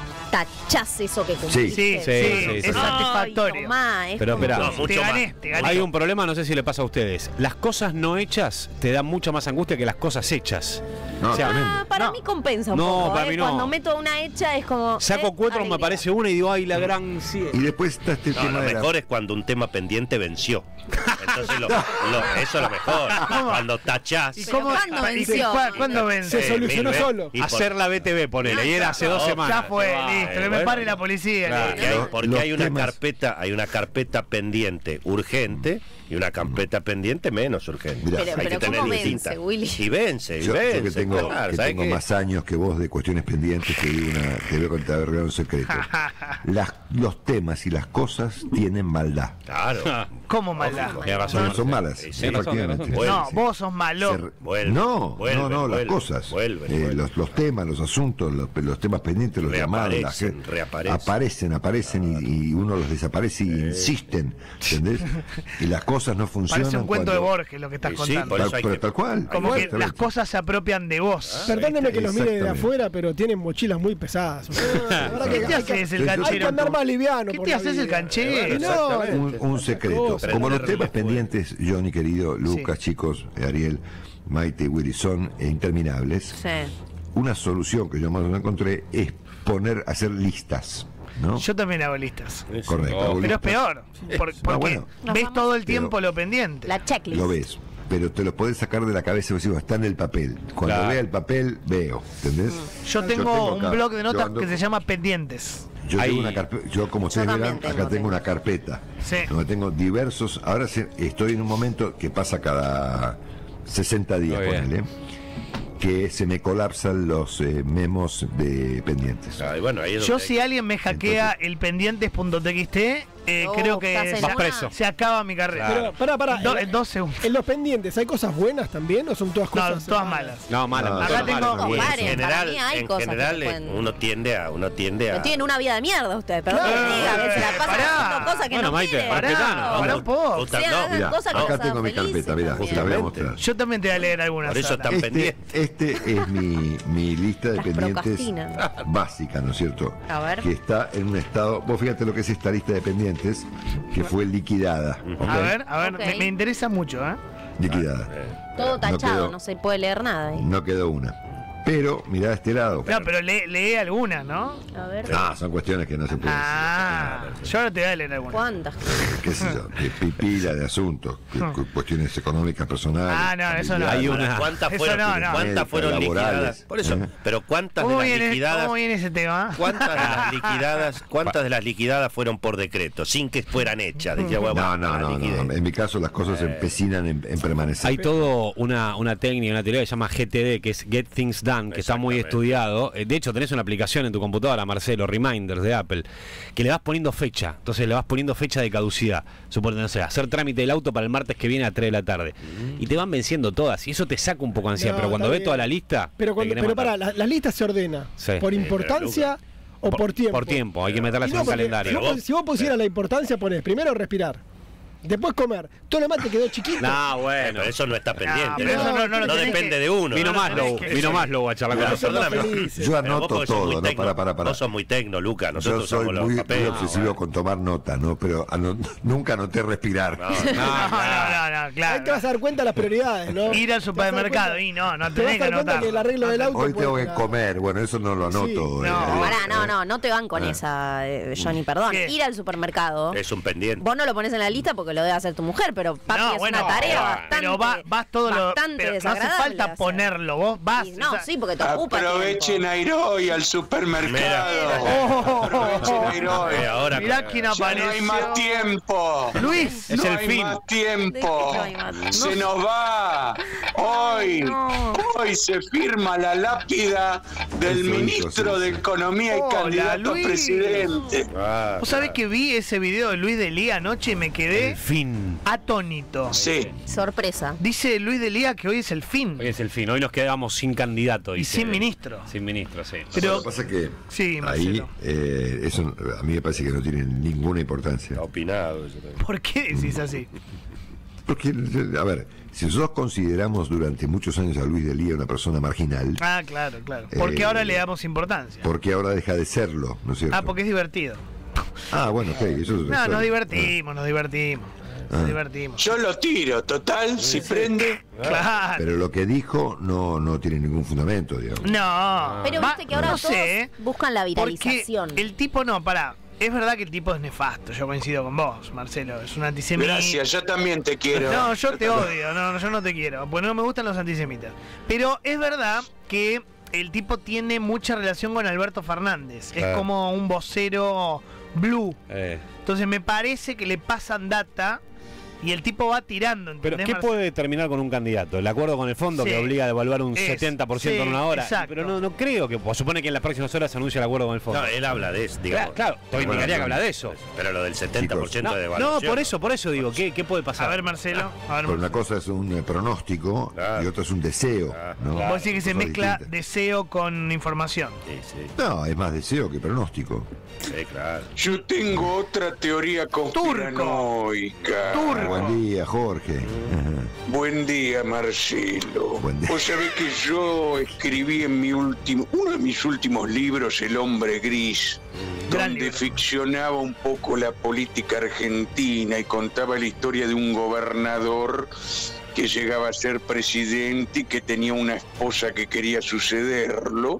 [SPEAKER 5] tachás eso que cumpliste?
[SPEAKER 2] Sí, sí,
[SPEAKER 4] Sí, sí,
[SPEAKER 2] es
[SPEAKER 4] sí.
[SPEAKER 2] satisfactorio.
[SPEAKER 5] Ay, tomá, es
[SPEAKER 4] Pero
[SPEAKER 5] como-
[SPEAKER 4] espera,
[SPEAKER 3] No,
[SPEAKER 2] te
[SPEAKER 3] mucho
[SPEAKER 2] gané,
[SPEAKER 3] más.
[SPEAKER 2] te gané.
[SPEAKER 4] Hay un problema, no sé si le pasa a ustedes. Las cosas no hechas te dan mucha más angustia que las cosas hechas.
[SPEAKER 1] No,
[SPEAKER 4] O sea,
[SPEAKER 1] tremendo.
[SPEAKER 5] Ah, para
[SPEAKER 2] No.
[SPEAKER 5] mí compensa un
[SPEAKER 4] No,
[SPEAKER 5] poco.
[SPEAKER 4] para
[SPEAKER 5] ¿eh?
[SPEAKER 4] mí no.
[SPEAKER 5] Cuando meto una hecha es como.
[SPEAKER 4] Saco
[SPEAKER 5] eh,
[SPEAKER 4] cuatro, me
[SPEAKER 5] alegría.
[SPEAKER 4] aparece una y digo, ay, la gran... sí.
[SPEAKER 1] Y después está este
[SPEAKER 3] No,
[SPEAKER 1] tema
[SPEAKER 3] lo
[SPEAKER 1] de la-
[SPEAKER 3] mejor es cuando un tema pendiente venció. Entonces, lo, lo- eso es lo mejor. Cuando tachás.
[SPEAKER 2] ¿Y
[SPEAKER 5] Pero
[SPEAKER 2] cómo?
[SPEAKER 5] ¿cuándo
[SPEAKER 2] ¿y
[SPEAKER 5] venció?
[SPEAKER 2] cu- ¿Cuándo vence?
[SPEAKER 6] Se solucionó
[SPEAKER 3] mil ve-
[SPEAKER 6] solo.
[SPEAKER 3] y por-
[SPEAKER 4] Hacer la B T V, ponele, y era hace dos
[SPEAKER 3] No,
[SPEAKER 4] semanas.
[SPEAKER 2] Ya fue,
[SPEAKER 4] Se va,
[SPEAKER 2] listo,
[SPEAKER 4] eh,
[SPEAKER 2] que me
[SPEAKER 3] bueno.
[SPEAKER 2] pare la policía.
[SPEAKER 4] Claro.
[SPEAKER 2] listo.
[SPEAKER 3] Porque hay,
[SPEAKER 1] Los-
[SPEAKER 3] porque
[SPEAKER 1] los
[SPEAKER 3] hay una
[SPEAKER 1] temas-
[SPEAKER 3] carpeta, hay una carpeta pendiente urgente y una carpeta pendiente menos urgente.
[SPEAKER 1] Mirá,
[SPEAKER 5] Pero-
[SPEAKER 3] Hay
[SPEAKER 5] pero
[SPEAKER 3] que tener
[SPEAKER 5] ¿cómo
[SPEAKER 3] distintas.
[SPEAKER 5] vence, Willy?
[SPEAKER 3] Y vence, y
[SPEAKER 1] yo, yo
[SPEAKER 3] vence.
[SPEAKER 1] que tengo,
[SPEAKER 3] claro,
[SPEAKER 1] que
[SPEAKER 3] ¿sabes
[SPEAKER 1] tengo
[SPEAKER 3] qué?
[SPEAKER 1] más años que vos de cuestiones pendientes, te digo una, te voy a contar te voy a revelar un secreto. Las, los temas y las cosas tienen maldad.
[SPEAKER 3] Claro.
[SPEAKER 2] ¿Cómo maldad?
[SPEAKER 4] Tiene razón.
[SPEAKER 1] No, son malas,
[SPEAKER 3] Sí, sí,
[SPEAKER 4] tiene razón, tiene
[SPEAKER 1] efectivamente.
[SPEAKER 3] razón.
[SPEAKER 2] No,
[SPEAKER 1] Sí.
[SPEAKER 2] vos sos malo.
[SPEAKER 1] Se-
[SPEAKER 3] Vuelven,
[SPEAKER 1] no,
[SPEAKER 3] vuelven,
[SPEAKER 1] no, no, las
[SPEAKER 3] vuelven,
[SPEAKER 1] cosas.
[SPEAKER 3] vuelven,
[SPEAKER 1] Eh,
[SPEAKER 3] vuelven.
[SPEAKER 1] Los, los temas, los asuntos, los, los temas pendientes, los llamados, la
[SPEAKER 3] Reaparecen,
[SPEAKER 1] gente-
[SPEAKER 3] reaparecen.
[SPEAKER 1] aparecen, aparecen y, y uno los desaparece y insisten, ¿entendés? Y las cosas no funcionan.
[SPEAKER 2] Parece un cuento de
[SPEAKER 1] cuando-
[SPEAKER 2] Borges lo que estás
[SPEAKER 3] Sí,
[SPEAKER 2] contando.
[SPEAKER 3] por
[SPEAKER 1] Tal,
[SPEAKER 3] eso hay
[SPEAKER 1] pero
[SPEAKER 3] que-
[SPEAKER 1] tal cual.
[SPEAKER 2] Como que
[SPEAKER 1] Exactamente.
[SPEAKER 2] las cosas se apropian de vos.
[SPEAKER 6] Perdónenme que los mire de
[SPEAKER 1] Exactamente.
[SPEAKER 6] afuera, pero tienen mochilas muy pesadas. La verdad que
[SPEAKER 2] ¿Qué te
[SPEAKER 6] hay que-
[SPEAKER 2] haces el
[SPEAKER 1] Hay que
[SPEAKER 6] Hay que
[SPEAKER 2] canchero?
[SPEAKER 6] andar
[SPEAKER 2] tú?
[SPEAKER 6] más liviano.
[SPEAKER 2] ¿Qué
[SPEAKER 6] por
[SPEAKER 2] te
[SPEAKER 6] la
[SPEAKER 2] haces el
[SPEAKER 6] vida.
[SPEAKER 2] canchero?
[SPEAKER 6] Y no,
[SPEAKER 1] Un, un secreto.
[SPEAKER 6] Cosas.
[SPEAKER 1] Como los temas
[SPEAKER 3] Prenderle
[SPEAKER 1] pendientes, Johnny querido, Lucas,
[SPEAKER 2] Sí.
[SPEAKER 1] chicos, Ariel, Maite y Willy, son interminables.
[SPEAKER 5] Sí.
[SPEAKER 1] Una solución que yo más no encontré es poner, hacer listas, ¿no?
[SPEAKER 2] Yo también hago listas.
[SPEAKER 3] Sí, sí.
[SPEAKER 1] Correcto. hago
[SPEAKER 2] Pero es
[SPEAKER 1] listas.
[SPEAKER 2] peor. por- porque
[SPEAKER 1] bueno.
[SPEAKER 2] ves todo el
[SPEAKER 1] Pero-
[SPEAKER 2] tiempo lo pendiente.
[SPEAKER 5] La checklist.
[SPEAKER 1] Lo ves, pero te lo podés sacar de la cabeza y decir, está en el papel. Cuando
[SPEAKER 4] Claro.
[SPEAKER 1] vea el papel, veo, ¿entendés?
[SPEAKER 2] Yo tengo,
[SPEAKER 1] tengo
[SPEAKER 2] un
[SPEAKER 1] acá-
[SPEAKER 2] blog de
[SPEAKER 1] yo
[SPEAKER 2] notas
[SPEAKER 1] ando
[SPEAKER 2] que se
[SPEAKER 1] con-
[SPEAKER 2] llama Pendientes.
[SPEAKER 1] Yo
[SPEAKER 4] Hay-
[SPEAKER 1] tengo una carpeta, yo como ustedes
[SPEAKER 5] también
[SPEAKER 1] verán,
[SPEAKER 5] tengo,
[SPEAKER 1] acá tengo
[SPEAKER 5] tengo.
[SPEAKER 1] una carpeta
[SPEAKER 2] Sí.
[SPEAKER 1] donde tengo diversos, ahora se- estoy en un momento que pasa cada sesenta días,
[SPEAKER 4] Muy bien.
[SPEAKER 1] ponele. que se me colapsan los eh, memos de pendientes.
[SPEAKER 3] Ah, y bueno, ahí es
[SPEAKER 2] Yo
[SPEAKER 3] donde
[SPEAKER 2] si
[SPEAKER 3] hay-
[SPEAKER 2] alguien me hackea el pendientes.txt, eh,
[SPEAKER 5] Oh,
[SPEAKER 2] creo que
[SPEAKER 5] estás en
[SPEAKER 2] se,
[SPEAKER 4] Vas preso.
[SPEAKER 2] se acaba mi carrera.
[SPEAKER 6] Pero, pará, pará.
[SPEAKER 2] Do-
[SPEAKER 6] en,
[SPEAKER 2] en dos segundos.
[SPEAKER 6] en los pendientes, ¿hay cosas buenas también o son todas
[SPEAKER 2] No,
[SPEAKER 6] cosas
[SPEAKER 2] todas
[SPEAKER 6] malas?
[SPEAKER 2] malas.
[SPEAKER 4] No, mala.
[SPEAKER 1] No,
[SPEAKER 4] todas
[SPEAKER 2] acá
[SPEAKER 4] malas.
[SPEAKER 2] tengo-
[SPEAKER 5] No,
[SPEAKER 3] Y en
[SPEAKER 5] paren,
[SPEAKER 3] general,
[SPEAKER 5] para mí hay
[SPEAKER 3] en
[SPEAKER 5] cosas que
[SPEAKER 3] general
[SPEAKER 5] se
[SPEAKER 3] eh,
[SPEAKER 5] pueden-
[SPEAKER 3] uno tiende a, uno tiende a.
[SPEAKER 5] Pero tienen una vida de mierda ustedes, perdón que
[SPEAKER 2] Claro.
[SPEAKER 5] les diga, que se la pasan
[SPEAKER 2] Pará.
[SPEAKER 5] haciendo cosas que
[SPEAKER 4] Bueno,
[SPEAKER 5] no
[SPEAKER 4] Maite,
[SPEAKER 5] quieren.
[SPEAKER 4] pará,
[SPEAKER 2] Pará, pará un poco.
[SPEAKER 3] Puta,
[SPEAKER 5] Sí,
[SPEAKER 3] no,
[SPEAKER 5] hagan
[SPEAKER 1] Mirá,
[SPEAKER 5] cosas que
[SPEAKER 1] acá
[SPEAKER 5] los
[SPEAKER 1] tengo mi
[SPEAKER 5] hagan
[SPEAKER 1] carpeta,
[SPEAKER 5] felices
[SPEAKER 1] mirá,
[SPEAKER 5] también.
[SPEAKER 1] te la voy a mostrar.
[SPEAKER 2] Yo también te voy a leer algunas.
[SPEAKER 3] Por eso
[SPEAKER 2] Sara.
[SPEAKER 3] están
[SPEAKER 1] Este,
[SPEAKER 3] pendientes.
[SPEAKER 1] este es mi, mi lista de
[SPEAKER 5] Las
[SPEAKER 1] pendientes
[SPEAKER 5] procrastinan.
[SPEAKER 1] básica, ¿no es cierto?
[SPEAKER 5] A ver.
[SPEAKER 1] Que está en un estado. Vos fíjate lo que es esta lista de pendientes, que fue liquidada. ¿ok?
[SPEAKER 2] A ver, a ver,
[SPEAKER 5] Ok.
[SPEAKER 2] me, me interesa mucho, ¿eh?
[SPEAKER 1] Liquidada.
[SPEAKER 5] Todo
[SPEAKER 1] No
[SPEAKER 5] tachado,
[SPEAKER 1] quedó.
[SPEAKER 5] no se puede leer nada ahí.
[SPEAKER 1] No quedó una. Pero, mirá de este lado.
[SPEAKER 2] No, pero lee, lee algunas, ¿no?
[SPEAKER 5] A ver.
[SPEAKER 1] Ah, son cuestiones que no se pueden
[SPEAKER 2] Ah, yo ahora te voy a leer algunas.
[SPEAKER 5] ¿Cuántas?
[SPEAKER 1] decir. ¿Qué sé yo? De pi- pila de asuntos, que- cu- cuestiones económicas personales.
[SPEAKER 2] Ah, no, eso no.
[SPEAKER 1] familiares.
[SPEAKER 4] Hay una-
[SPEAKER 3] ¿Cuántas
[SPEAKER 2] Eso
[SPEAKER 3] fueron,
[SPEAKER 2] no, no.
[SPEAKER 3] ¿cuántas fueron
[SPEAKER 1] Laborales,
[SPEAKER 3] liquidadas? Por eso,
[SPEAKER 1] ¿eh?
[SPEAKER 3] pero ¿cuántas de
[SPEAKER 2] ¿Cómo
[SPEAKER 3] las
[SPEAKER 2] viene,
[SPEAKER 3] liquidadas?
[SPEAKER 2] ¿Cómo viene ese tema?
[SPEAKER 3] ¿Cuántas de las liquidadas, cuántas de las liquidadas fueron por decreto, sin que fueran hechas? Decía, bueno,
[SPEAKER 1] No, no,
[SPEAKER 3] las
[SPEAKER 1] no,
[SPEAKER 3] liquidé.
[SPEAKER 1] no. En mi caso las cosas se empecinan en, en permanecer.
[SPEAKER 4] Hay todo una, una técnica, una teoría que se llama G T D, que es Get Things Done, que está muy
[SPEAKER 3] Exactamente.
[SPEAKER 4] estudiado. Eh, De hecho, tenés una aplicación en tu computadora, Marcelo, Reminders de Apple, que le vas poniendo fecha. Entonces le vas poniendo fecha de caducidad. Suponete, no sé, hacer trámite del auto para el martes que viene a tres de la tarde. Y te van venciendo todas. Y eso te saca un poco de ansiedad.
[SPEAKER 6] No,
[SPEAKER 4] pero cuando
[SPEAKER 6] está
[SPEAKER 4] ves
[SPEAKER 6] bien.
[SPEAKER 4] toda la lista.
[SPEAKER 6] Pero,
[SPEAKER 4] te
[SPEAKER 6] cuando,
[SPEAKER 4] querés
[SPEAKER 6] pero
[SPEAKER 4] matar.
[SPEAKER 6] pará, la, la lista se ordena.
[SPEAKER 4] Sí.
[SPEAKER 6] ¿Por
[SPEAKER 3] Sí,
[SPEAKER 6] importancia o por, tiempo?
[SPEAKER 4] Por tiempo, hay que meterlas
[SPEAKER 6] Y
[SPEAKER 4] en
[SPEAKER 6] no,
[SPEAKER 4] un
[SPEAKER 6] porque
[SPEAKER 4] calendario.
[SPEAKER 6] Si vos, si vos pusieras la importancia, ponés primero respirar, después comer. Todo lo demás te quedó chiquito.
[SPEAKER 4] No, bueno.
[SPEAKER 3] Pero eso no está pendiente.
[SPEAKER 2] pero eso no- no lo
[SPEAKER 3] no
[SPEAKER 2] tenés
[SPEAKER 3] depende
[SPEAKER 2] que-
[SPEAKER 3] de uno.
[SPEAKER 4] Vino
[SPEAKER 3] ¿no?
[SPEAKER 4] más
[SPEAKER 3] No,
[SPEAKER 4] Low,
[SPEAKER 2] que-
[SPEAKER 4] vino más Low a charlar con
[SPEAKER 3] Claro,
[SPEAKER 6] Son
[SPEAKER 4] nosotros.
[SPEAKER 6] más
[SPEAKER 3] perdóname.
[SPEAKER 6] felices.
[SPEAKER 1] Yo
[SPEAKER 3] Pero vos
[SPEAKER 1] anoto
[SPEAKER 3] porque sos muy
[SPEAKER 1] todo, ¿no?
[SPEAKER 3] tecno.
[SPEAKER 1] Para, para, para.
[SPEAKER 3] Vos sos muy tecno, Luca. Nosotros
[SPEAKER 1] Yo soy
[SPEAKER 3] somos los
[SPEAKER 1] muy, muy
[SPEAKER 3] papeles.
[SPEAKER 1] obsesivo con tomar nota, ¿no? Pero ano- nunca anoté respirar.
[SPEAKER 2] No, no, no, no, claro.
[SPEAKER 6] Ahí te vas a dar cuenta de las prioridades, ¿no?
[SPEAKER 2] Ir al
[SPEAKER 6] Te
[SPEAKER 2] supermercado
[SPEAKER 6] vas a dar
[SPEAKER 2] y no, no
[SPEAKER 6] cuenta- Te vas
[SPEAKER 2] tenés
[SPEAKER 6] a
[SPEAKER 2] que
[SPEAKER 6] dar cuenta
[SPEAKER 2] anotar.
[SPEAKER 6] que el arreglo del auto.
[SPEAKER 1] Hoy tengo
[SPEAKER 6] puede-
[SPEAKER 1] que comer, bueno, eso no lo anoto.
[SPEAKER 6] Sí.
[SPEAKER 1] eh,
[SPEAKER 2] No,
[SPEAKER 1] eh,
[SPEAKER 5] Pará, no,
[SPEAKER 1] eh.
[SPEAKER 5] no, no te van con
[SPEAKER 1] Ah.
[SPEAKER 5] esa, eh, Johnny, perdón.
[SPEAKER 2] ¿Qué?
[SPEAKER 5] Ir al supermercado.
[SPEAKER 3] Es un pendiente.
[SPEAKER 5] Vos no lo pones en la lista porque lo debe hacer tu mujer, pero papi
[SPEAKER 2] No,
[SPEAKER 5] es
[SPEAKER 2] bueno,
[SPEAKER 5] una tarea
[SPEAKER 2] pero-
[SPEAKER 5] bastante,
[SPEAKER 2] pero va- vas todo lo.
[SPEAKER 5] bastante
[SPEAKER 2] Pero no hace
[SPEAKER 5] desagradable
[SPEAKER 2] falta
[SPEAKER 5] hacer.
[SPEAKER 2] ponerlo, vos vas.
[SPEAKER 5] Y no,
[SPEAKER 2] o sea,
[SPEAKER 5] sí, porque te ocupa
[SPEAKER 7] Aprovechen
[SPEAKER 5] tiempo.
[SPEAKER 7] a ir hoy al supermercado. Aprovechen a ir hoy.
[SPEAKER 3] Eh, ahora,
[SPEAKER 2] Mirá quién
[SPEAKER 7] Ya
[SPEAKER 2] apareció.
[SPEAKER 7] no hay más tiempo.
[SPEAKER 2] Luis,
[SPEAKER 4] Es
[SPEAKER 7] no
[SPEAKER 4] el
[SPEAKER 7] hay
[SPEAKER 4] fin.
[SPEAKER 7] más tiempo.
[SPEAKER 5] No hay más-
[SPEAKER 7] Se nos va. Hoy,
[SPEAKER 5] no.
[SPEAKER 7] hoy se firma la lápida del
[SPEAKER 1] Eso hizo,
[SPEAKER 7] ministro
[SPEAKER 1] sí,
[SPEAKER 7] de
[SPEAKER 1] sí.
[SPEAKER 7] Economía y
[SPEAKER 2] Hola,
[SPEAKER 7] candidato a
[SPEAKER 2] Luis.
[SPEAKER 7] presidente.
[SPEAKER 3] Ah,
[SPEAKER 2] ¿Vos sabés
[SPEAKER 3] claro.
[SPEAKER 2] que vi ese video de Luis de Lía anoche y me quedé
[SPEAKER 4] El fin.
[SPEAKER 2] atónito?
[SPEAKER 7] Sí.
[SPEAKER 5] Sorpresa.
[SPEAKER 2] Dice Luis de Lía que hoy es el fin
[SPEAKER 4] Hoy es el fin. Hoy nos quedamos sin candidato.
[SPEAKER 2] y
[SPEAKER 4] dice.
[SPEAKER 2] sin ministro.
[SPEAKER 4] Sin ministro, sí.
[SPEAKER 2] Pero
[SPEAKER 1] Lo que pasa es que
[SPEAKER 2] Sí,
[SPEAKER 1] ahí
[SPEAKER 2] Marcelo.
[SPEAKER 1] eh, eso a mí me parece que no tiene ninguna importancia.
[SPEAKER 3] Está opinado. eso también.
[SPEAKER 2] ¿por qué decís así?
[SPEAKER 1] Porque, a ver, si nosotros consideramos durante muchos años a Luis de Lía una persona marginal,
[SPEAKER 2] Ah, claro, claro. Porque
[SPEAKER 1] Eh,
[SPEAKER 2] ahora le damos importancia.
[SPEAKER 1] ¿por qué ahora deja de serlo? ¿No es cierto?
[SPEAKER 2] Ah, porque es divertido.
[SPEAKER 1] Ah, bueno, ok. Eso,
[SPEAKER 2] No,
[SPEAKER 1] eso-
[SPEAKER 2] nos divertimos, nos divertimos. Nos
[SPEAKER 1] Ah.
[SPEAKER 2] divertimos.
[SPEAKER 7] Yo lo tiro, total, si prende.
[SPEAKER 2] Claro.
[SPEAKER 1] Pero lo que dijo no, no tiene ningún fundamento, digamos.
[SPEAKER 2] No.
[SPEAKER 5] Pero
[SPEAKER 2] Va-
[SPEAKER 5] viste que ahora
[SPEAKER 2] no
[SPEAKER 5] todos
[SPEAKER 2] sé, ¿eh?
[SPEAKER 5] buscan la
[SPEAKER 2] Porque
[SPEAKER 5] viralización.
[SPEAKER 2] el tipo no, pará. Es verdad que el tipo es nefasto, yo coincido con vos, Marcelo. Es un antisemita.
[SPEAKER 7] Gracias, yo también te quiero.
[SPEAKER 2] No, yo te odio, no, no, yo no te quiero, porque no me gustan los antisemitas. Pero es verdad que el tipo tiene mucha relación con Alberto Fernández. Es
[SPEAKER 3] Claro.
[SPEAKER 2] como un vocero blue.
[SPEAKER 4] Eh,
[SPEAKER 2] Entonces me parece que le pasan data y el tipo va tirando.
[SPEAKER 4] Pero,
[SPEAKER 2] ¿entendés,
[SPEAKER 4] ¿qué
[SPEAKER 2] Marcelo?
[SPEAKER 4] puede determinar con un candidato? El acuerdo con el fondo
[SPEAKER 2] Sí.
[SPEAKER 4] que obliga a devaluar un
[SPEAKER 2] Es,
[SPEAKER 4] setenta por ciento en
[SPEAKER 2] sí,
[SPEAKER 4] una hora.
[SPEAKER 2] exacto.
[SPEAKER 4] Pero no, no creo que. Pues, supone que en las próximas horas se anuncia el acuerdo con el fondo.
[SPEAKER 3] No, él habla de eso, digamos.
[SPEAKER 4] Claro, claro, te
[SPEAKER 1] Bueno,
[SPEAKER 4] indicaría que
[SPEAKER 1] bueno.
[SPEAKER 4] habla de eso.
[SPEAKER 3] Pero lo del setenta por ciento
[SPEAKER 4] No,
[SPEAKER 3] de
[SPEAKER 4] no,
[SPEAKER 3] devaluación.
[SPEAKER 4] por eso, por eso digo, ¿qué, qué puede pasar?
[SPEAKER 2] A ver, Marcelo. A ver,
[SPEAKER 1] Pero una cosa es un eh, pronóstico
[SPEAKER 3] Claro.
[SPEAKER 1] y otra es un deseo.
[SPEAKER 3] Claro.
[SPEAKER 1] ¿no?
[SPEAKER 2] vos decís que se
[SPEAKER 1] Cosas
[SPEAKER 2] mezcla
[SPEAKER 1] distintas.
[SPEAKER 2] deseo con información.
[SPEAKER 3] Sí, sí,
[SPEAKER 1] No, es más deseo que pronóstico.
[SPEAKER 3] sí, claro.
[SPEAKER 7] Yo tengo otra teoría conspiranoica.
[SPEAKER 2] Turco.
[SPEAKER 1] Buen día, Jorge.
[SPEAKER 7] Buen día, Marcelo.
[SPEAKER 1] Buen día.
[SPEAKER 7] Vos sabés que yo escribí en mi último, uno de mis últimos libros, El hombre gris,
[SPEAKER 2] Gran
[SPEAKER 7] donde
[SPEAKER 2] libro.
[SPEAKER 7] ficcionaba un poco la política argentina y contaba la historia de un gobernador que llegaba a ser presidente y que tenía una esposa que quería sucederlo.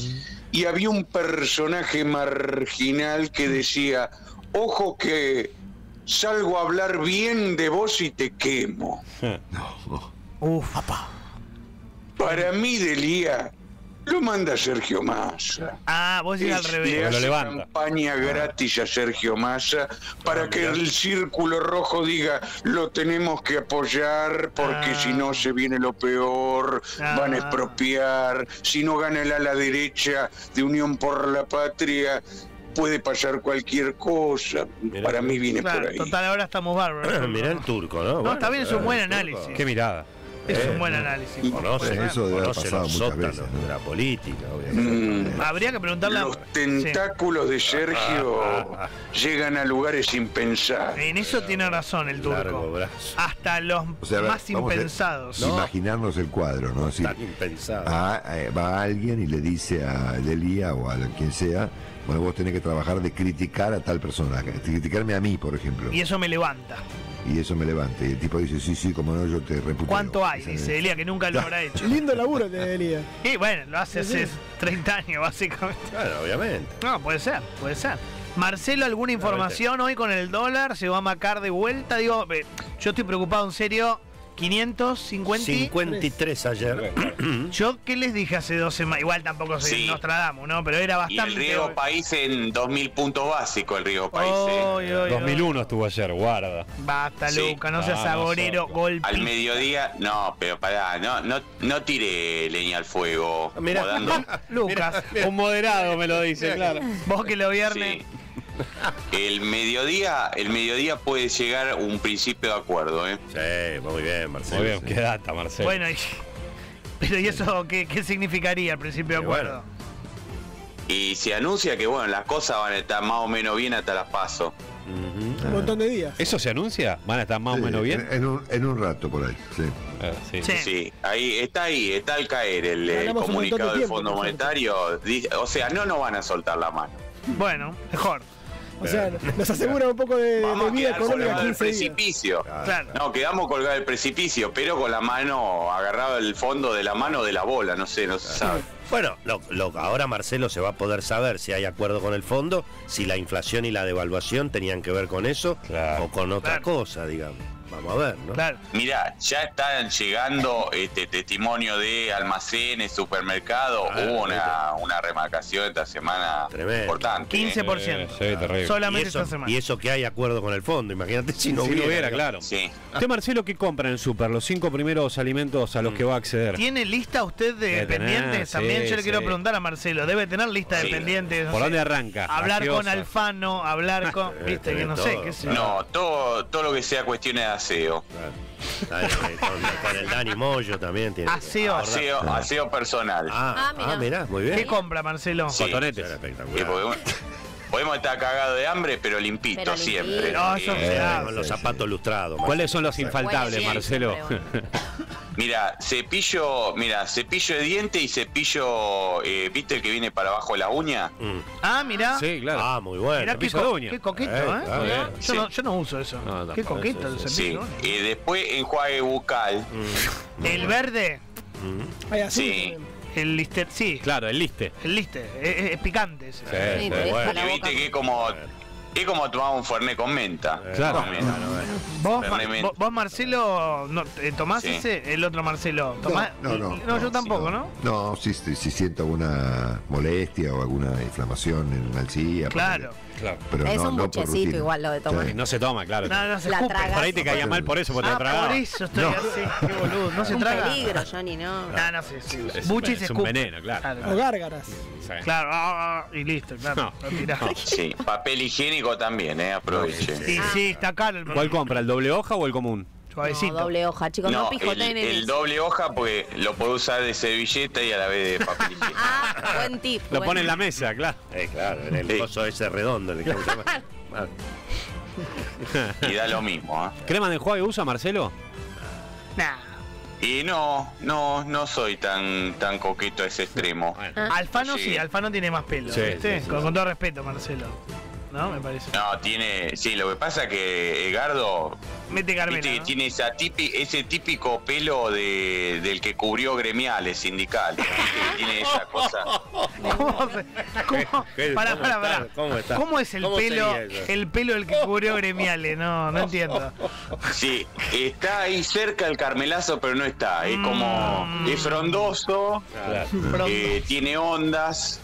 [SPEAKER 7] Y había un personaje marginal que decía, ojo que salgo a hablar bien de vos y te quemo.
[SPEAKER 2] Uf.
[SPEAKER 7] Para mí, Delía, lo manda Sergio Massa.
[SPEAKER 2] Ah, vos decís al
[SPEAKER 7] Es-
[SPEAKER 2] revés.
[SPEAKER 7] Le
[SPEAKER 4] Lo
[SPEAKER 7] hace
[SPEAKER 4] levanta.
[SPEAKER 7] campaña gratis a Sergio Massa para
[SPEAKER 3] Ah,
[SPEAKER 7] que
[SPEAKER 3] mirá.
[SPEAKER 7] el círculo rojo diga lo tenemos que apoyar porque
[SPEAKER 2] Ah.
[SPEAKER 7] si no se viene lo peor,
[SPEAKER 2] Ah.
[SPEAKER 7] van a expropiar, si no gana el ala derecha de Unión por la Patria puede pasar cualquier cosa.
[SPEAKER 3] Mirá.
[SPEAKER 7] Para mí viene
[SPEAKER 2] Claro,
[SPEAKER 7] por ahí.
[SPEAKER 2] total, ahora estamos bárbaros.
[SPEAKER 3] Mirá el turco, ¿no?
[SPEAKER 2] No,
[SPEAKER 3] Bueno,
[SPEAKER 2] está bien, es un
[SPEAKER 3] eh,
[SPEAKER 2] buen
[SPEAKER 3] el turco.
[SPEAKER 2] análisis.
[SPEAKER 4] Qué mirada.
[SPEAKER 2] Es
[SPEAKER 3] Eh.
[SPEAKER 2] un buen análisis.
[SPEAKER 3] Conoce,
[SPEAKER 1] Bueno, eso debe haber
[SPEAKER 3] conoce
[SPEAKER 1] pasado
[SPEAKER 3] los
[SPEAKER 1] muchas
[SPEAKER 3] sótanos
[SPEAKER 1] veces, ¿no?
[SPEAKER 3] de la política, obviamente.
[SPEAKER 7] Mm.
[SPEAKER 2] Habría que preguntarle a...
[SPEAKER 7] Los tentáculos de Sergio llegan a lugares impensados.
[SPEAKER 2] En eso tiene razón el
[SPEAKER 3] Largo
[SPEAKER 2] turco.
[SPEAKER 3] brazo.
[SPEAKER 2] Hasta los
[SPEAKER 1] O sea, a ver,
[SPEAKER 2] más
[SPEAKER 1] vamos a-
[SPEAKER 2] impensados.
[SPEAKER 1] Imaginarnos el cuadro, ¿no? Es decir,
[SPEAKER 3] Tan impensado.
[SPEAKER 1] a- eh, va alguien y le dice a Delia o a quien sea, bueno, vos tenés que trabajar de criticar a tal persona, de criticarme a mí, por ejemplo.
[SPEAKER 2] Y eso me levanta.
[SPEAKER 1] Y eso me levanta. Y el tipo dice, sí, sí, como no, yo te reputeo.
[SPEAKER 2] ¿Cuánto hay?
[SPEAKER 1] Esa-
[SPEAKER 2] Dice Elia, que nunca lo habrá hecho.
[SPEAKER 6] Lindo laburo de Elías.
[SPEAKER 2] Y bueno, lo hace
[SPEAKER 6] Sí,
[SPEAKER 2] hace
[SPEAKER 6] sí.
[SPEAKER 2] treinta años, básicamente.
[SPEAKER 3] Claro, obviamente.
[SPEAKER 2] No, puede ser, puede ser. Marcelo, ¿alguna información hoy con el dólar? ¿Se va a macar de vuelta? Digo, eh, yo estoy preocupado en serio. quinientos cincuenta.
[SPEAKER 3] cincuenta y tres ayer.
[SPEAKER 2] Yo, ¿qué les dije hace dos semanas? Igual tampoco soy
[SPEAKER 8] Sí.
[SPEAKER 2] Nostradamus, ¿no? Pero era
[SPEAKER 8] Y
[SPEAKER 2] bastante.
[SPEAKER 8] el riesgo país en dos mil puntos básicos, el riesgo país. eh.
[SPEAKER 2] Oy, oy,
[SPEAKER 4] dos mil uno
[SPEAKER 2] oy.
[SPEAKER 4] estuvo ayer, guarda.
[SPEAKER 2] Basta,
[SPEAKER 8] Sí.
[SPEAKER 2] Luca, no seas
[SPEAKER 4] Ah,
[SPEAKER 2] agorero,
[SPEAKER 4] nosotros.
[SPEAKER 2] golpe.
[SPEAKER 8] Al mediodía, no, pero pará, no, no, no tire leña al fuego.
[SPEAKER 3] Mirá.
[SPEAKER 8] como dando-
[SPEAKER 2] Lucas,
[SPEAKER 4] Un moderado me lo dice, claro.
[SPEAKER 2] vos que lo viernes.
[SPEAKER 8] sí. El mediodía, el mediodía puede llegar un principio de acuerdo, ¿eh?
[SPEAKER 3] Sí, muy bien, Marcelo.
[SPEAKER 4] Muy bien,
[SPEAKER 3] sí.
[SPEAKER 4] qué data, Marcelo.
[SPEAKER 2] Bueno, y- pero ¿y eso qué, qué significaría al principio de
[SPEAKER 3] Y
[SPEAKER 2] acuerdo?
[SPEAKER 8] Y se anuncia que, bueno, las cosas van a estar más o menos bien hasta las paso.
[SPEAKER 3] Ujú.
[SPEAKER 6] Un montón de días.
[SPEAKER 4] ¿Eso se anuncia? ¿Van a estar más
[SPEAKER 1] Sí,
[SPEAKER 4] o menos bien?
[SPEAKER 1] En, en un, en un rato por ahí, sí.
[SPEAKER 4] Ah, sí.
[SPEAKER 2] Sí.
[SPEAKER 8] Sí, ahí está ahí, está al caer el, el
[SPEAKER 6] Ganamos un montón de
[SPEAKER 8] comunicado del
[SPEAKER 6] tiempo,
[SPEAKER 8] Fondo
[SPEAKER 6] por suerte.
[SPEAKER 8] Monetario. Dice- O sea, no nos van a soltar la mano.
[SPEAKER 2] Bueno, mejor.
[SPEAKER 6] O sea, nos asegura un poco de,
[SPEAKER 8] Vamos
[SPEAKER 6] de
[SPEAKER 8] a
[SPEAKER 6] vida
[SPEAKER 8] quedar
[SPEAKER 6] económica
[SPEAKER 8] colgados del
[SPEAKER 6] quince días.
[SPEAKER 8] precipicio.
[SPEAKER 2] Claro.
[SPEAKER 8] No, quedamos colgados del precipicio, pero con la mano agarrado el fondo de la mano de la bola, no sé, no se sabe.
[SPEAKER 3] Bueno, lo, lo- ahora Marcelo se va a poder saber si hay acuerdo con el fondo, si la inflación y la devaluación tenían que ver con eso
[SPEAKER 4] Claro.
[SPEAKER 3] o con otra
[SPEAKER 2] Claro.
[SPEAKER 3] cosa, digamos. Vamos a ver, ¿no?
[SPEAKER 2] Claro.
[SPEAKER 8] Mira, ya están llegando este testimonio de almacenes, supermercados.
[SPEAKER 3] Ah,
[SPEAKER 8] Hubo una, una remarcación esta semana
[SPEAKER 3] Tremendo.
[SPEAKER 8] importante. ¿eh?
[SPEAKER 2] quince por ciento.
[SPEAKER 4] Sí, sí, terrible.
[SPEAKER 3] Y
[SPEAKER 2] Solamente
[SPEAKER 3] eso,
[SPEAKER 2] esta semana.
[SPEAKER 3] y eso que hay acuerdo con el fondo, imagínate si no
[SPEAKER 4] si no
[SPEAKER 3] hubiera.
[SPEAKER 4] hubiera, claro.
[SPEAKER 8] Sí.
[SPEAKER 4] Usted, Marcelo, ¿qué compra en el súper? Los cinco primeros alimentos a los que va a acceder.
[SPEAKER 2] ¿Tiene lista usted de
[SPEAKER 4] Debe tener,
[SPEAKER 2] pendientes?
[SPEAKER 4] sí,
[SPEAKER 2] También yo le quiero
[SPEAKER 4] sí.
[SPEAKER 2] preguntar a Marcelo. Debe tener lista de
[SPEAKER 8] Sí.
[SPEAKER 2] pendientes. no
[SPEAKER 4] ¿Por
[SPEAKER 2] sé,
[SPEAKER 4] dónde arranca?
[SPEAKER 2] Hablar con
[SPEAKER 4] Gaseosa.
[SPEAKER 2] Alfano, hablar con. Viste, que no sé,
[SPEAKER 3] todo.
[SPEAKER 2] qué sé yo.
[SPEAKER 8] No, todo, todo lo que sea cuestiones de aseo.
[SPEAKER 3] Claro. Dale, con, con el Dani Moyo también tiene. que
[SPEAKER 2] Aseo.
[SPEAKER 3] abordar.
[SPEAKER 8] Aseo, aseo personal.
[SPEAKER 3] Ah,
[SPEAKER 5] Ah, mirá.
[SPEAKER 3] ah, mirá, muy bien.
[SPEAKER 2] ¿Qué compra, Marcelo?
[SPEAKER 8] Sí.
[SPEAKER 4] Cotonetes.
[SPEAKER 3] Era
[SPEAKER 8] Que
[SPEAKER 3] espectacular.
[SPEAKER 8] podemos, podemos estar cagados de hambre, pero limpito
[SPEAKER 5] Pero
[SPEAKER 8] siempre.
[SPEAKER 5] limpito.
[SPEAKER 2] No, eso
[SPEAKER 8] Eh,
[SPEAKER 2] se
[SPEAKER 3] Eh,
[SPEAKER 2] hace.
[SPEAKER 3] con los
[SPEAKER 1] sí,
[SPEAKER 3] zapatos lustrados.
[SPEAKER 4] ¿Cuáles son los infaltables,
[SPEAKER 5] Huele bien,
[SPEAKER 4] Marcelo?
[SPEAKER 5] siempre, bueno.
[SPEAKER 8] Mira, cepillo, mira, cepillo de diente y cepillo, eh, ¿viste el que viene para abajo de la uña?
[SPEAKER 3] Mm.
[SPEAKER 2] Ah, mirá.
[SPEAKER 4] Sí, claro.
[SPEAKER 3] Ah, muy bueno.
[SPEAKER 2] Mirá qué,
[SPEAKER 4] cepillo de
[SPEAKER 2] co-
[SPEAKER 4] uña.
[SPEAKER 2] qué coqueto,
[SPEAKER 3] Eh,
[SPEAKER 2] ¿eh?
[SPEAKER 3] claro,
[SPEAKER 2] Mirá,
[SPEAKER 8] bien.
[SPEAKER 2] yo,
[SPEAKER 8] Sí.
[SPEAKER 2] no, yo no uso eso.
[SPEAKER 4] No,
[SPEAKER 2] qué
[SPEAKER 4] tampoco,
[SPEAKER 2] coqueto el
[SPEAKER 3] sí,
[SPEAKER 8] Sí.
[SPEAKER 2] cepillo.
[SPEAKER 8] Y después enjuague bucal.
[SPEAKER 3] Mm.
[SPEAKER 2] El verde,
[SPEAKER 6] Hay azul
[SPEAKER 8] Sí.
[SPEAKER 6] también.
[SPEAKER 2] el lister, sí,
[SPEAKER 4] Claro, el liste.
[SPEAKER 2] el lister, es, es- es picante ese.
[SPEAKER 4] Sí,
[SPEAKER 5] Sí,
[SPEAKER 4] sí,
[SPEAKER 5] te deja
[SPEAKER 3] bueno.
[SPEAKER 5] la
[SPEAKER 8] Y
[SPEAKER 5] boca.
[SPEAKER 8] viste que es como, es como tomar un fernet con menta.
[SPEAKER 4] Claro.
[SPEAKER 8] Con menta.
[SPEAKER 2] ¿Vos, Ma-
[SPEAKER 8] Fernet
[SPEAKER 2] vos, vos, Marcelo, no, eh, tomás
[SPEAKER 8] Sí.
[SPEAKER 2] ese? El otro Marcelo. ¿Tomás?
[SPEAKER 1] no, no,
[SPEAKER 2] yo
[SPEAKER 1] no,
[SPEAKER 2] tampoco, ¿no?
[SPEAKER 1] No, si, si, si siento alguna molestia o alguna inflamación en la encía.
[SPEAKER 2] Claro.
[SPEAKER 4] Claro.
[SPEAKER 1] Pero
[SPEAKER 5] Es
[SPEAKER 1] no,
[SPEAKER 5] un
[SPEAKER 1] no por
[SPEAKER 5] buchecito
[SPEAKER 1] rutina.
[SPEAKER 5] igual lo de tomar.
[SPEAKER 1] Sí.
[SPEAKER 4] No se toma, claro.
[SPEAKER 2] No, no se
[SPEAKER 5] La
[SPEAKER 2] escupe.
[SPEAKER 5] tragas.
[SPEAKER 4] Por ahí te caía mal por eso, porque te
[SPEAKER 2] Ah,
[SPEAKER 4] lo tragaba.
[SPEAKER 2] por eso estoy
[SPEAKER 1] No.
[SPEAKER 2] así. Qué boludo. No se
[SPEAKER 5] un
[SPEAKER 2] traga.
[SPEAKER 5] peligro, Johnny, ¿no?
[SPEAKER 2] No, no sé. Sí.
[SPEAKER 4] Es
[SPEAKER 2] Buche
[SPEAKER 4] un-
[SPEAKER 2] y se
[SPEAKER 4] es un
[SPEAKER 2] escupe.
[SPEAKER 4] veneno, claro.
[SPEAKER 6] O gárgaras.
[SPEAKER 4] Sí.
[SPEAKER 2] Claro, ah, ah, y listo, claro.
[SPEAKER 4] No.
[SPEAKER 2] Lo tirás.
[SPEAKER 8] Sí, papel higiénico también, eh, aproveche.
[SPEAKER 2] Y sí, está caro el
[SPEAKER 4] ¿Cuál compra, el doble hoja o el común?
[SPEAKER 2] Suavecito.
[SPEAKER 5] No, doble hoja, chicos, no,
[SPEAKER 8] No, el,
[SPEAKER 5] pijoteen en
[SPEAKER 8] el
[SPEAKER 5] eso.
[SPEAKER 8] doble hoja porque lo puedo usar de servilleta y a la vez de papel higiénico.
[SPEAKER 5] Ah, buen tip.
[SPEAKER 4] Lo
[SPEAKER 5] buen
[SPEAKER 4] pone en la
[SPEAKER 5] tip.
[SPEAKER 4] mesa, claro.
[SPEAKER 3] Eh, claro, en el
[SPEAKER 8] Sí.
[SPEAKER 3] coso ese redondo. el que se llama. Ah,
[SPEAKER 8] Y da lo mismo, ¿eh?
[SPEAKER 4] ¿Crema de enjuague usa, Marcelo?
[SPEAKER 2] Nah.
[SPEAKER 8] Y no, no, no soy tan, tan coqueto a ese extremo.
[SPEAKER 4] Bueno.
[SPEAKER 5] Ah.
[SPEAKER 2] Alfano
[SPEAKER 8] Sí.
[SPEAKER 2] sí, Alfano tiene más pelo,
[SPEAKER 4] Sí,
[SPEAKER 2] ¿viste?
[SPEAKER 4] sí, sí,
[SPEAKER 2] con,
[SPEAKER 4] sí.
[SPEAKER 2] con todo respeto, Marcelo. ¿no? Me parece.
[SPEAKER 8] No, tiene. Sí, lo que pasa es que Edgardo.
[SPEAKER 2] Mete Carmela,
[SPEAKER 8] viste que
[SPEAKER 2] ¿no?
[SPEAKER 8] tiene esa típi- ese típico pelo de, del que cubrió gremiales sindicales. ¿Viste que tiene esa cosa.
[SPEAKER 2] ¿Cómo, se- cómo,
[SPEAKER 3] ¿Qué?
[SPEAKER 2] pará,
[SPEAKER 3] ¿Cómo
[SPEAKER 2] pará,
[SPEAKER 3] está?
[SPEAKER 2] pará.
[SPEAKER 3] ¿Cómo está?
[SPEAKER 2] ¿Cómo es el
[SPEAKER 3] ¿Cómo
[SPEAKER 2] pelo,
[SPEAKER 3] sería eso?
[SPEAKER 2] el pelo del que cubrió gremiales? No, no entiendo.
[SPEAKER 8] Sí, está ahí cerca el Carmelazo, pero no está. Es como.
[SPEAKER 2] Mm.
[SPEAKER 8] Es frondoso,
[SPEAKER 3] Claro.
[SPEAKER 8] eh, tiene ondas.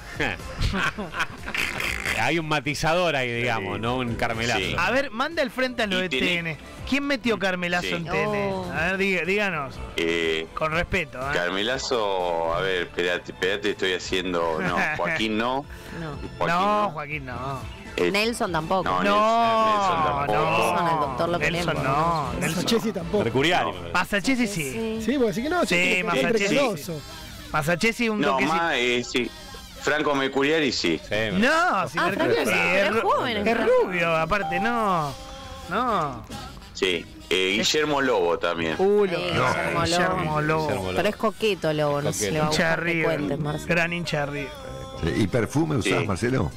[SPEAKER 4] Hay un matizador ahí, digamos,
[SPEAKER 3] Sí.
[SPEAKER 4] ¿no? Un carmelazo.
[SPEAKER 8] Sí.
[SPEAKER 2] A ver, manda al frente a lo
[SPEAKER 8] Y
[SPEAKER 2] de
[SPEAKER 8] tiene-
[SPEAKER 2] T N. ¿Quién metió Carmelazo
[SPEAKER 8] Sí.
[SPEAKER 2] en T N?
[SPEAKER 5] Oh.
[SPEAKER 2] A ver, diga- díganos.
[SPEAKER 8] Eh,
[SPEAKER 2] Con respeto, ¿eh?
[SPEAKER 8] Carmelazo, a ver, espérate, espérate, estoy haciendo. No, Joaquín no.
[SPEAKER 5] No.
[SPEAKER 8] Joaquín
[SPEAKER 2] No, Joaquín, no.
[SPEAKER 8] Eh,
[SPEAKER 5] Nelson tampoco.
[SPEAKER 8] No,
[SPEAKER 2] No,
[SPEAKER 8] Nelson tampoco.
[SPEAKER 5] Nelson, el doctor lo
[SPEAKER 2] Nelson
[SPEAKER 5] queremos.
[SPEAKER 2] no. Nelson
[SPEAKER 6] Sachesi
[SPEAKER 2] no.
[SPEAKER 6] tampoco.
[SPEAKER 4] Mercurial.
[SPEAKER 2] Masachesi sí.
[SPEAKER 6] Sí, porque sí que no,
[SPEAKER 2] Sí,
[SPEAKER 6] es
[SPEAKER 2] Masachesi.
[SPEAKER 6] recaloso.
[SPEAKER 2] Masachesi un
[SPEAKER 8] No,
[SPEAKER 2] toque
[SPEAKER 8] más, eh, sí. Franco Mercuriari sí.
[SPEAKER 4] Sí,
[SPEAKER 2] No, si
[SPEAKER 5] Ah,
[SPEAKER 2] Mercurial
[SPEAKER 5] Franco,
[SPEAKER 2] sí,
[SPEAKER 5] pero es
[SPEAKER 2] ru-
[SPEAKER 5] joven,
[SPEAKER 2] es
[SPEAKER 5] Franco.
[SPEAKER 2] rubio, aparte, no. No.
[SPEAKER 8] Sí. Eh, Guillermo Lobo también.
[SPEAKER 2] Uh, lo-
[SPEAKER 5] Sí,
[SPEAKER 2] no,
[SPEAKER 5] Guillermo
[SPEAKER 2] Guillermo Lobo.
[SPEAKER 4] Guillermo Lobo.
[SPEAKER 5] Pero es coqueto, Lobo, no se
[SPEAKER 4] Coqueto.
[SPEAKER 5] le va a
[SPEAKER 2] Hincha de
[SPEAKER 5] gustar que
[SPEAKER 2] River.
[SPEAKER 5] cuentes, Marcelo.
[SPEAKER 2] Gran hincha de River.
[SPEAKER 1] Sí, ¿y perfume usás,
[SPEAKER 8] Sí.
[SPEAKER 1] Marcelo?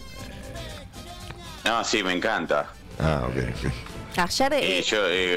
[SPEAKER 8] No, sí, me encanta.
[SPEAKER 1] Ah, ok. ok.
[SPEAKER 5] Ayer,
[SPEAKER 8] Eh,
[SPEAKER 5] eh,
[SPEAKER 8] yo eh,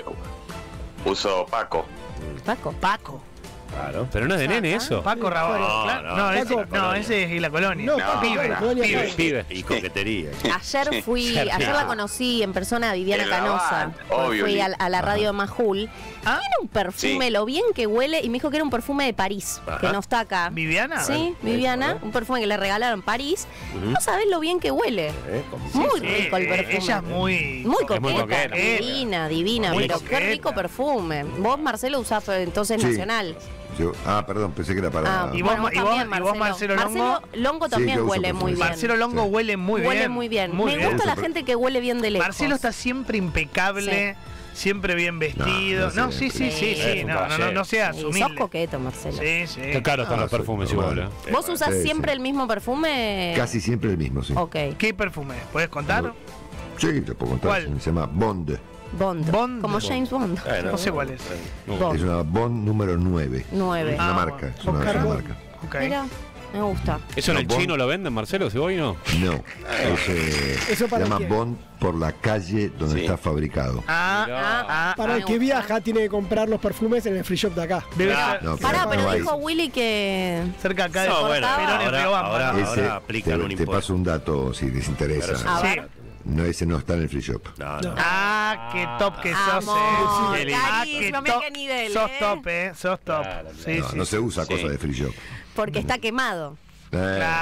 [SPEAKER 8] uso Paco.
[SPEAKER 5] Paco.
[SPEAKER 2] Paco.
[SPEAKER 3] Claro.
[SPEAKER 4] Pero no es de nene eso.
[SPEAKER 2] Paco Rabanne.
[SPEAKER 3] No,
[SPEAKER 2] claro.
[SPEAKER 3] no,
[SPEAKER 2] No, ese,
[SPEAKER 6] Paco,
[SPEAKER 2] no,
[SPEAKER 3] Colonia.
[SPEAKER 2] ese es la colonia.
[SPEAKER 6] No,
[SPEAKER 8] No,
[SPEAKER 6] Paco,
[SPEAKER 2] pibe,
[SPEAKER 6] claro, Colonia
[SPEAKER 2] pibe.
[SPEAKER 6] Paco.
[SPEAKER 4] Pibe.
[SPEAKER 3] Y coquetería.
[SPEAKER 5] Ayer fui,
[SPEAKER 4] Ayer,
[SPEAKER 5] ayer
[SPEAKER 4] no.
[SPEAKER 5] la conocí en persona a Viviana
[SPEAKER 8] En la
[SPEAKER 5] Canosa.
[SPEAKER 8] van,
[SPEAKER 5] porque
[SPEAKER 8] obvio,
[SPEAKER 5] Fui
[SPEAKER 8] Li.
[SPEAKER 5] a, a la radio de Majul.
[SPEAKER 2] Ah.
[SPEAKER 5] Tiene un perfume,
[SPEAKER 8] Sí.
[SPEAKER 5] lo bien que huele, y me dijo que era un perfume de París,
[SPEAKER 3] Ajá.
[SPEAKER 5] que no está acá.
[SPEAKER 2] ¿Viviana?
[SPEAKER 5] Sí, Viviana, un perfume que le regalaron en París. No sabés lo bien que huele.
[SPEAKER 3] ¿Eh? Como-
[SPEAKER 5] Muy
[SPEAKER 2] Sí,
[SPEAKER 5] rico el
[SPEAKER 2] eh,
[SPEAKER 5] perfume.
[SPEAKER 2] ella es muy.
[SPEAKER 5] Muy
[SPEAKER 4] Es muy
[SPEAKER 5] coqueta,
[SPEAKER 4] coqueta.
[SPEAKER 5] divina, divina,
[SPEAKER 2] Muy
[SPEAKER 5] pero
[SPEAKER 2] coqueta.
[SPEAKER 5] qué rico perfume. Vos, Marcelo, usás eh, entonces
[SPEAKER 1] Sí.
[SPEAKER 5] Nacional.
[SPEAKER 1] Yo- ah, perdón, pensé que era para.
[SPEAKER 5] Ah,
[SPEAKER 2] Y vos,
[SPEAKER 5] bueno,
[SPEAKER 2] y vos-
[SPEAKER 5] también,
[SPEAKER 2] y vos, Marcelo Longo.
[SPEAKER 5] Marcelo Longo
[SPEAKER 1] Sí,
[SPEAKER 5] también
[SPEAKER 1] que uso
[SPEAKER 5] huele muy
[SPEAKER 1] perfume.
[SPEAKER 5] bien.
[SPEAKER 2] Marcelo Longo
[SPEAKER 1] Sí.
[SPEAKER 2] huele muy bien.
[SPEAKER 5] Huele muy bien.
[SPEAKER 2] Muy
[SPEAKER 5] Me
[SPEAKER 2] bien.
[SPEAKER 5] gusta la
[SPEAKER 1] Uso-
[SPEAKER 5] gente que huele bien de lejos.
[SPEAKER 2] Marcelo está siempre impecable, siempre bien vestido.
[SPEAKER 1] No,
[SPEAKER 2] No,
[SPEAKER 1] no
[SPEAKER 2] sí,
[SPEAKER 1] sé.
[SPEAKER 2] sí, sí,
[SPEAKER 5] Sí,
[SPEAKER 2] sí.
[SPEAKER 4] es un
[SPEAKER 2] No, no, no,
[SPEAKER 4] caballero.
[SPEAKER 2] no seas
[SPEAKER 5] Y sos
[SPEAKER 2] humilde.
[SPEAKER 5] coqueto, Marcelo.
[SPEAKER 2] Sí, sí.
[SPEAKER 4] Qué caros están
[SPEAKER 1] Ah,
[SPEAKER 4] los
[SPEAKER 1] soy
[SPEAKER 4] perfumes
[SPEAKER 1] normal.
[SPEAKER 4] igual, ¿eh?
[SPEAKER 5] ¿Vos usás
[SPEAKER 1] Sí,
[SPEAKER 5] siempre
[SPEAKER 1] sí.
[SPEAKER 5] el mismo perfume?
[SPEAKER 1] Casi siempre el mismo, sí.
[SPEAKER 5] Ok.
[SPEAKER 2] ¿Qué perfume? ¿Puedes contar?
[SPEAKER 1] Sí, te puedo contar.
[SPEAKER 2] ¿Cuál?
[SPEAKER 1] Se llama Bond.
[SPEAKER 5] Bond.
[SPEAKER 2] Bond.
[SPEAKER 5] Como James Bond.
[SPEAKER 3] Bueno,
[SPEAKER 2] No sé cuál es.
[SPEAKER 5] Bond.
[SPEAKER 1] Es una Bond número nueve.
[SPEAKER 5] Nueve.
[SPEAKER 1] Es una
[SPEAKER 2] Ah,
[SPEAKER 1] marca. Es una,
[SPEAKER 6] Oscar
[SPEAKER 1] es una
[SPEAKER 6] Bond.
[SPEAKER 1] marca.
[SPEAKER 2] Ok.
[SPEAKER 5] Mira, me gusta.
[SPEAKER 4] ¿Eso en
[SPEAKER 1] No,
[SPEAKER 4] el
[SPEAKER 1] vos-
[SPEAKER 4] chino lo venden, Marcelo? Si voy no.
[SPEAKER 1] No. Es, eh,
[SPEAKER 6] ¿Eso
[SPEAKER 1] se
[SPEAKER 6] para
[SPEAKER 1] llama
[SPEAKER 6] quién?
[SPEAKER 1] Bond por la calle donde
[SPEAKER 8] Sí.
[SPEAKER 1] está fabricado.
[SPEAKER 2] Ah,
[SPEAKER 4] Mirá.
[SPEAKER 2] ah, ah.
[SPEAKER 6] Para
[SPEAKER 5] me
[SPEAKER 6] el que
[SPEAKER 5] gusta.
[SPEAKER 6] viaja tiene que comprar los perfumes en el free shop de acá.
[SPEAKER 2] Debe
[SPEAKER 3] Ah,
[SPEAKER 2] ser
[SPEAKER 1] No,
[SPEAKER 5] Pará,
[SPEAKER 1] no
[SPEAKER 5] pero
[SPEAKER 1] hay.
[SPEAKER 5] dijo Willy que.
[SPEAKER 2] cerca acá de
[SPEAKER 3] No, bueno,
[SPEAKER 2] Perón y
[SPEAKER 3] ahora-
[SPEAKER 2] Riobamba,
[SPEAKER 3] ahora-
[SPEAKER 2] ¿no?
[SPEAKER 1] Ese,
[SPEAKER 3] aplican
[SPEAKER 1] te,
[SPEAKER 3] un
[SPEAKER 1] te
[SPEAKER 3] impuesto.
[SPEAKER 1] paso un dato si les interesa.
[SPEAKER 3] Pero sí.
[SPEAKER 5] A
[SPEAKER 2] Sí.
[SPEAKER 5] ver.
[SPEAKER 1] No, ese no está en el free shop.
[SPEAKER 3] No, no.
[SPEAKER 2] Ah, qué top que sos,
[SPEAKER 5] Amor,
[SPEAKER 2] eh.
[SPEAKER 4] Qué lindo.
[SPEAKER 2] Ah,
[SPEAKER 5] carísimo,
[SPEAKER 2] qué
[SPEAKER 5] mira
[SPEAKER 2] top.
[SPEAKER 5] qué nivel,
[SPEAKER 2] Sos
[SPEAKER 5] eh.
[SPEAKER 2] top, eh. Sos top.
[SPEAKER 3] Claro,
[SPEAKER 2] Sí,
[SPEAKER 1] no,
[SPEAKER 2] sí.
[SPEAKER 1] no se usa
[SPEAKER 8] sí.
[SPEAKER 1] cosa de free shop.
[SPEAKER 5] Porque está quemado.
[SPEAKER 1] Eh,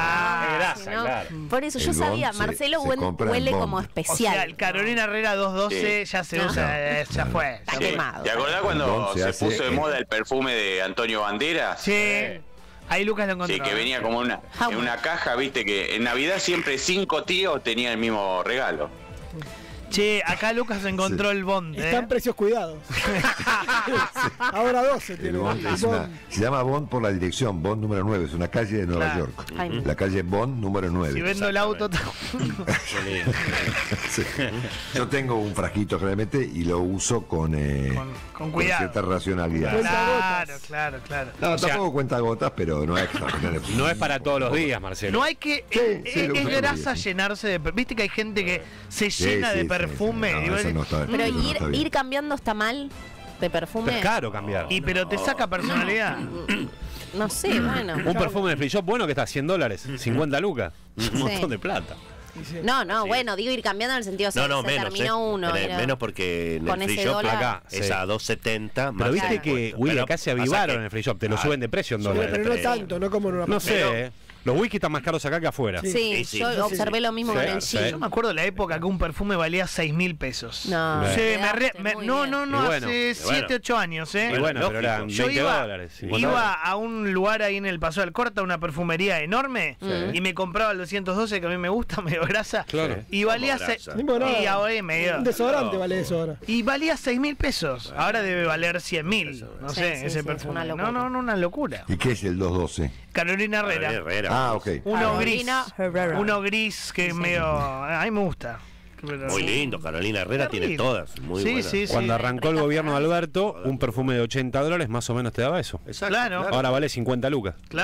[SPEAKER 2] Ah,
[SPEAKER 5] Si no- Por eso yo
[SPEAKER 1] El Bond
[SPEAKER 5] sabía,
[SPEAKER 1] se-
[SPEAKER 5] Marcelo
[SPEAKER 1] se
[SPEAKER 5] huele,
[SPEAKER 1] compra en
[SPEAKER 5] huele
[SPEAKER 1] Bond.
[SPEAKER 5] como
[SPEAKER 2] O
[SPEAKER 5] especial.
[SPEAKER 2] sea, el Carolina Herrera doscientos doce
[SPEAKER 8] Sí.
[SPEAKER 2] ya se
[SPEAKER 5] No.
[SPEAKER 2] usa, eh, ya fue.
[SPEAKER 5] Está
[SPEAKER 2] ya
[SPEAKER 8] Sí.
[SPEAKER 2] fue.
[SPEAKER 5] quemado.
[SPEAKER 8] ¿Te acordás cuando
[SPEAKER 1] Bond se
[SPEAKER 8] se,
[SPEAKER 1] hace
[SPEAKER 8] puso de
[SPEAKER 1] en-
[SPEAKER 8] moda el perfume de Antonio Banderas?
[SPEAKER 2] Sí. Ahí Lucas lo encontró.
[SPEAKER 8] Sí, que venía como una,
[SPEAKER 5] How
[SPEAKER 8] en una caja, viste que en Navidad siempre cinco tíos tenían el mismo regalo.
[SPEAKER 2] Che, acá Lucas encontró el Bond,
[SPEAKER 6] Están
[SPEAKER 2] eh.
[SPEAKER 6] precios cuidados. Ahora doce
[SPEAKER 1] el
[SPEAKER 6] tiene.
[SPEAKER 1] Bond es
[SPEAKER 6] Bond.
[SPEAKER 1] una- se llama Bond por la dirección, Bond número nueve, es una calle de Nueva
[SPEAKER 2] Claro.
[SPEAKER 1] York.
[SPEAKER 5] Ay,
[SPEAKER 1] La calle Bond número
[SPEAKER 2] Si
[SPEAKER 1] nueve.
[SPEAKER 2] vendo el auto.
[SPEAKER 1] Sí. Yo tengo un frasquito generalmente y lo uso con, eh,
[SPEAKER 2] Con- con cuidado.
[SPEAKER 1] cierta racionalidad.
[SPEAKER 6] Cuenta
[SPEAKER 2] Claro,
[SPEAKER 6] gotas.
[SPEAKER 2] claro, claro.
[SPEAKER 1] No,
[SPEAKER 4] O sea-
[SPEAKER 1] tampoco cuenta gotas, pero no es extraordinario.
[SPEAKER 4] No es para todos los días, Marcelo.
[SPEAKER 2] No hay que.
[SPEAKER 1] Sí,
[SPEAKER 2] eh,
[SPEAKER 1] sí,
[SPEAKER 2] eh,
[SPEAKER 1] lo
[SPEAKER 2] es
[SPEAKER 1] uso todos los
[SPEAKER 2] grasa
[SPEAKER 1] días, sí.
[SPEAKER 2] llenarse de. per- Viste que hay gente que se
[SPEAKER 1] Sí,
[SPEAKER 2] llena
[SPEAKER 1] sí,
[SPEAKER 2] de
[SPEAKER 1] sí,
[SPEAKER 2] perfume.
[SPEAKER 1] sí.
[SPEAKER 2] y
[SPEAKER 1] No,
[SPEAKER 2] vos
[SPEAKER 1] eso
[SPEAKER 2] decís,
[SPEAKER 1] no está-
[SPEAKER 5] Pero
[SPEAKER 1] eso no
[SPEAKER 5] ir,
[SPEAKER 1] está bien.
[SPEAKER 5] ir cambiando está mal de perfume.
[SPEAKER 4] Es caro cambiar.
[SPEAKER 2] y pero te saca personalidad.
[SPEAKER 5] No sé, bueno.
[SPEAKER 4] Un perfume de free shop bueno que está a cien dólares, cincuenta lucas. Un
[SPEAKER 5] Sí.
[SPEAKER 4] montón de plata.
[SPEAKER 6] Dice,
[SPEAKER 5] No, no,
[SPEAKER 3] Sí.
[SPEAKER 5] bueno, digo ir cambiando en el sentido se,
[SPEAKER 3] No, no,
[SPEAKER 5] se
[SPEAKER 3] menos.
[SPEAKER 5] terminó
[SPEAKER 3] eh.
[SPEAKER 5] uno.
[SPEAKER 3] En el-
[SPEAKER 5] era-
[SPEAKER 3] menos porque en
[SPEAKER 5] con
[SPEAKER 3] el free
[SPEAKER 5] ese
[SPEAKER 3] shop
[SPEAKER 5] dólar.
[SPEAKER 3] acá es
[SPEAKER 4] Sí.
[SPEAKER 3] a dos setenta.
[SPEAKER 4] Pero viste
[SPEAKER 3] más
[SPEAKER 4] que,
[SPEAKER 3] impuestos.
[SPEAKER 4] Willy,
[SPEAKER 3] Pero
[SPEAKER 4] acá se
[SPEAKER 3] pasa
[SPEAKER 4] avivaron
[SPEAKER 3] que-
[SPEAKER 4] en el free shop, te lo
[SPEAKER 3] Ah,
[SPEAKER 4] suben de precio en
[SPEAKER 6] sí,
[SPEAKER 4] dólares.
[SPEAKER 6] pero no tanto, no como en una
[SPEAKER 4] No sé,
[SPEAKER 3] Pero-
[SPEAKER 4] eh. Los whisky están más caros acá que afuera.
[SPEAKER 6] Sí.
[SPEAKER 5] Sí,
[SPEAKER 3] Sí, sí.
[SPEAKER 5] yo
[SPEAKER 3] Sí,
[SPEAKER 5] observé lo mismo
[SPEAKER 4] Sí,
[SPEAKER 5] con el
[SPEAKER 4] sí.
[SPEAKER 5] jean.
[SPEAKER 2] Yo me acuerdo de la época que un perfume valía seis mil pesos.
[SPEAKER 5] No,
[SPEAKER 4] Sí,
[SPEAKER 2] Sí,
[SPEAKER 5] quedaste
[SPEAKER 2] me re- me-
[SPEAKER 5] muy
[SPEAKER 2] no,
[SPEAKER 5] bien.
[SPEAKER 2] no, no,
[SPEAKER 4] Y bueno,
[SPEAKER 2] hace
[SPEAKER 3] y bueno.
[SPEAKER 2] siete, ocho años, ¿eh?
[SPEAKER 4] Y bueno,
[SPEAKER 3] lógico.
[SPEAKER 4] pero eran
[SPEAKER 2] Yo
[SPEAKER 4] veinte
[SPEAKER 2] iba,
[SPEAKER 4] dólares. cincuenta
[SPEAKER 2] iba
[SPEAKER 4] dólares.
[SPEAKER 2] a un lugar ahí en el Paso del Corta, una perfumería enorme, y me compraba el doscientos doce que a mí me gusta, medio grasa.
[SPEAKER 4] Claro.
[SPEAKER 2] Y valía
[SPEAKER 3] Como
[SPEAKER 2] se-
[SPEAKER 3] grasa.
[SPEAKER 6] Ni por nada.
[SPEAKER 2] y ahora medio-
[SPEAKER 6] Un desodorante vale eso ahora.
[SPEAKER 2] y valía seis mil pesos. Ahora debe valer cien mil. No
[SPEAKER 5] Sí,
[SPEAKER 2] sé,
[SPEAKER 5] sí,
[SPEAKER 2] ese
[SPEAKER 5] sí, es
[SPEAKER 2] perfume.
[SPEAKER 5] una locura.
[SPEAKER 2] No, no, no, una locura.
[SPEAKER 1] ¿Y qué es el doscientos doce?
[SPEAKER 2] Carolina Herrera.
[SPEAKER 3] Herrera.
[SPEAKER 1] Ah, ok.
[SPEAKER 2] Uno gris.
[SPEAKER 5] Carolina Herrera.
[SPEAKER 2] Uno gris que medio. A mí me gusta. Pero-
[SPEAKER 3] Muy lindo, Carolina Herrera
[SPEAKER 2] Terrible.
[SPEAKER 3] tiene todas. Muy
[SPEAKER 2] Sí,
[SPEAKER 3] buenas.
[SPEAKER 2] sí, sí.
[SPEAKER 4] Cuando arrancó el
[SPEAKER 5] Rica
[SPEAKER 4] gobierno de
[SPEAKER 5] fragancia.
[SPEAKER 4] Alberto, un perfume de ochenta dólares más o menos te daba eso.
[SPEAKER 3] Exacto,
[SPEAKER 2] Claro.
[SPEAKER 4] Ahora vale cincuenta lucas.
[SPEAKER 2] Claro.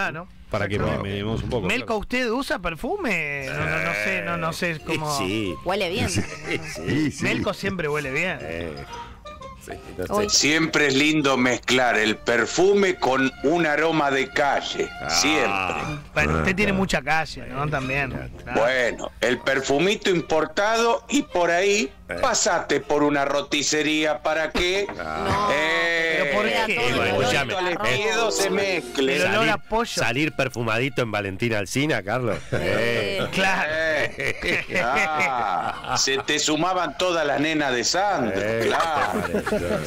[SPEAKER 4] para que me medimos un poco.
[SPEAKER 2] Melco,
[SPEAKER 4] claro.
[SPEAKER 2] ¿usted usa perfume? No, no, no sé, no, no sé cómo.
[SPEAKER 3] Sí.
[SPEAKER 5] Huele bien.
[SPEAKER 3] Sí, sí.
[SPEAKER 1] sí.
[SPEAKER 2] Melco siempre huele bien.
[SPEAKER 3] Eh, sí, no sé.
[SPEAKER 5] Uy.
[SPEAKER 7] Siempre es lindo mezclar el perfume con un aroma de calle. Siempre.
[SPEAKER 3] Ah,
[SPEAKER 2] Bueno, usted
[SPEAKER 1] Ah,
[SPEAKER 2] tiene
[SPEAKER 1] claro.
[SPEAKER 2] mucha calle, ¿no? También. Claro.
[SPEAKER 7] Bueno, el perfumito importado y por ahí pasate por una roticería para que
[SPEAKER 5] No.
[SPEAKER 7] eh,
[SPEAKER 2] ¿Pero por
[SPEAKER 5] Queda
[SPEAKER 2] qué?
[SPEAKER 5] todo el
[SPEAKER 3] Bueno,
[SPEAKER 5] olor
[SPEAKER 3] escúchame,
[SPEAKER 5] al
[SPEAKER 7] el
[SPEAKER 5] arroz.
[SPEAKER 7] dedo se mezcle.
[SPEAKER 2] El olor
[SPEAKER 3] salir,
[SPEAKER 2] a pollo.
[SPEAKER 3] salir perfumadito en Valentina Alsina, Carlos. Eh.
[SPEAKER 2] Claro.
[SPEAKER 7] Eh, ah, se te sumaban todas las nenas de Sandro,
[SPEAKER 3] Eh,
[SPEAKER 7] claro.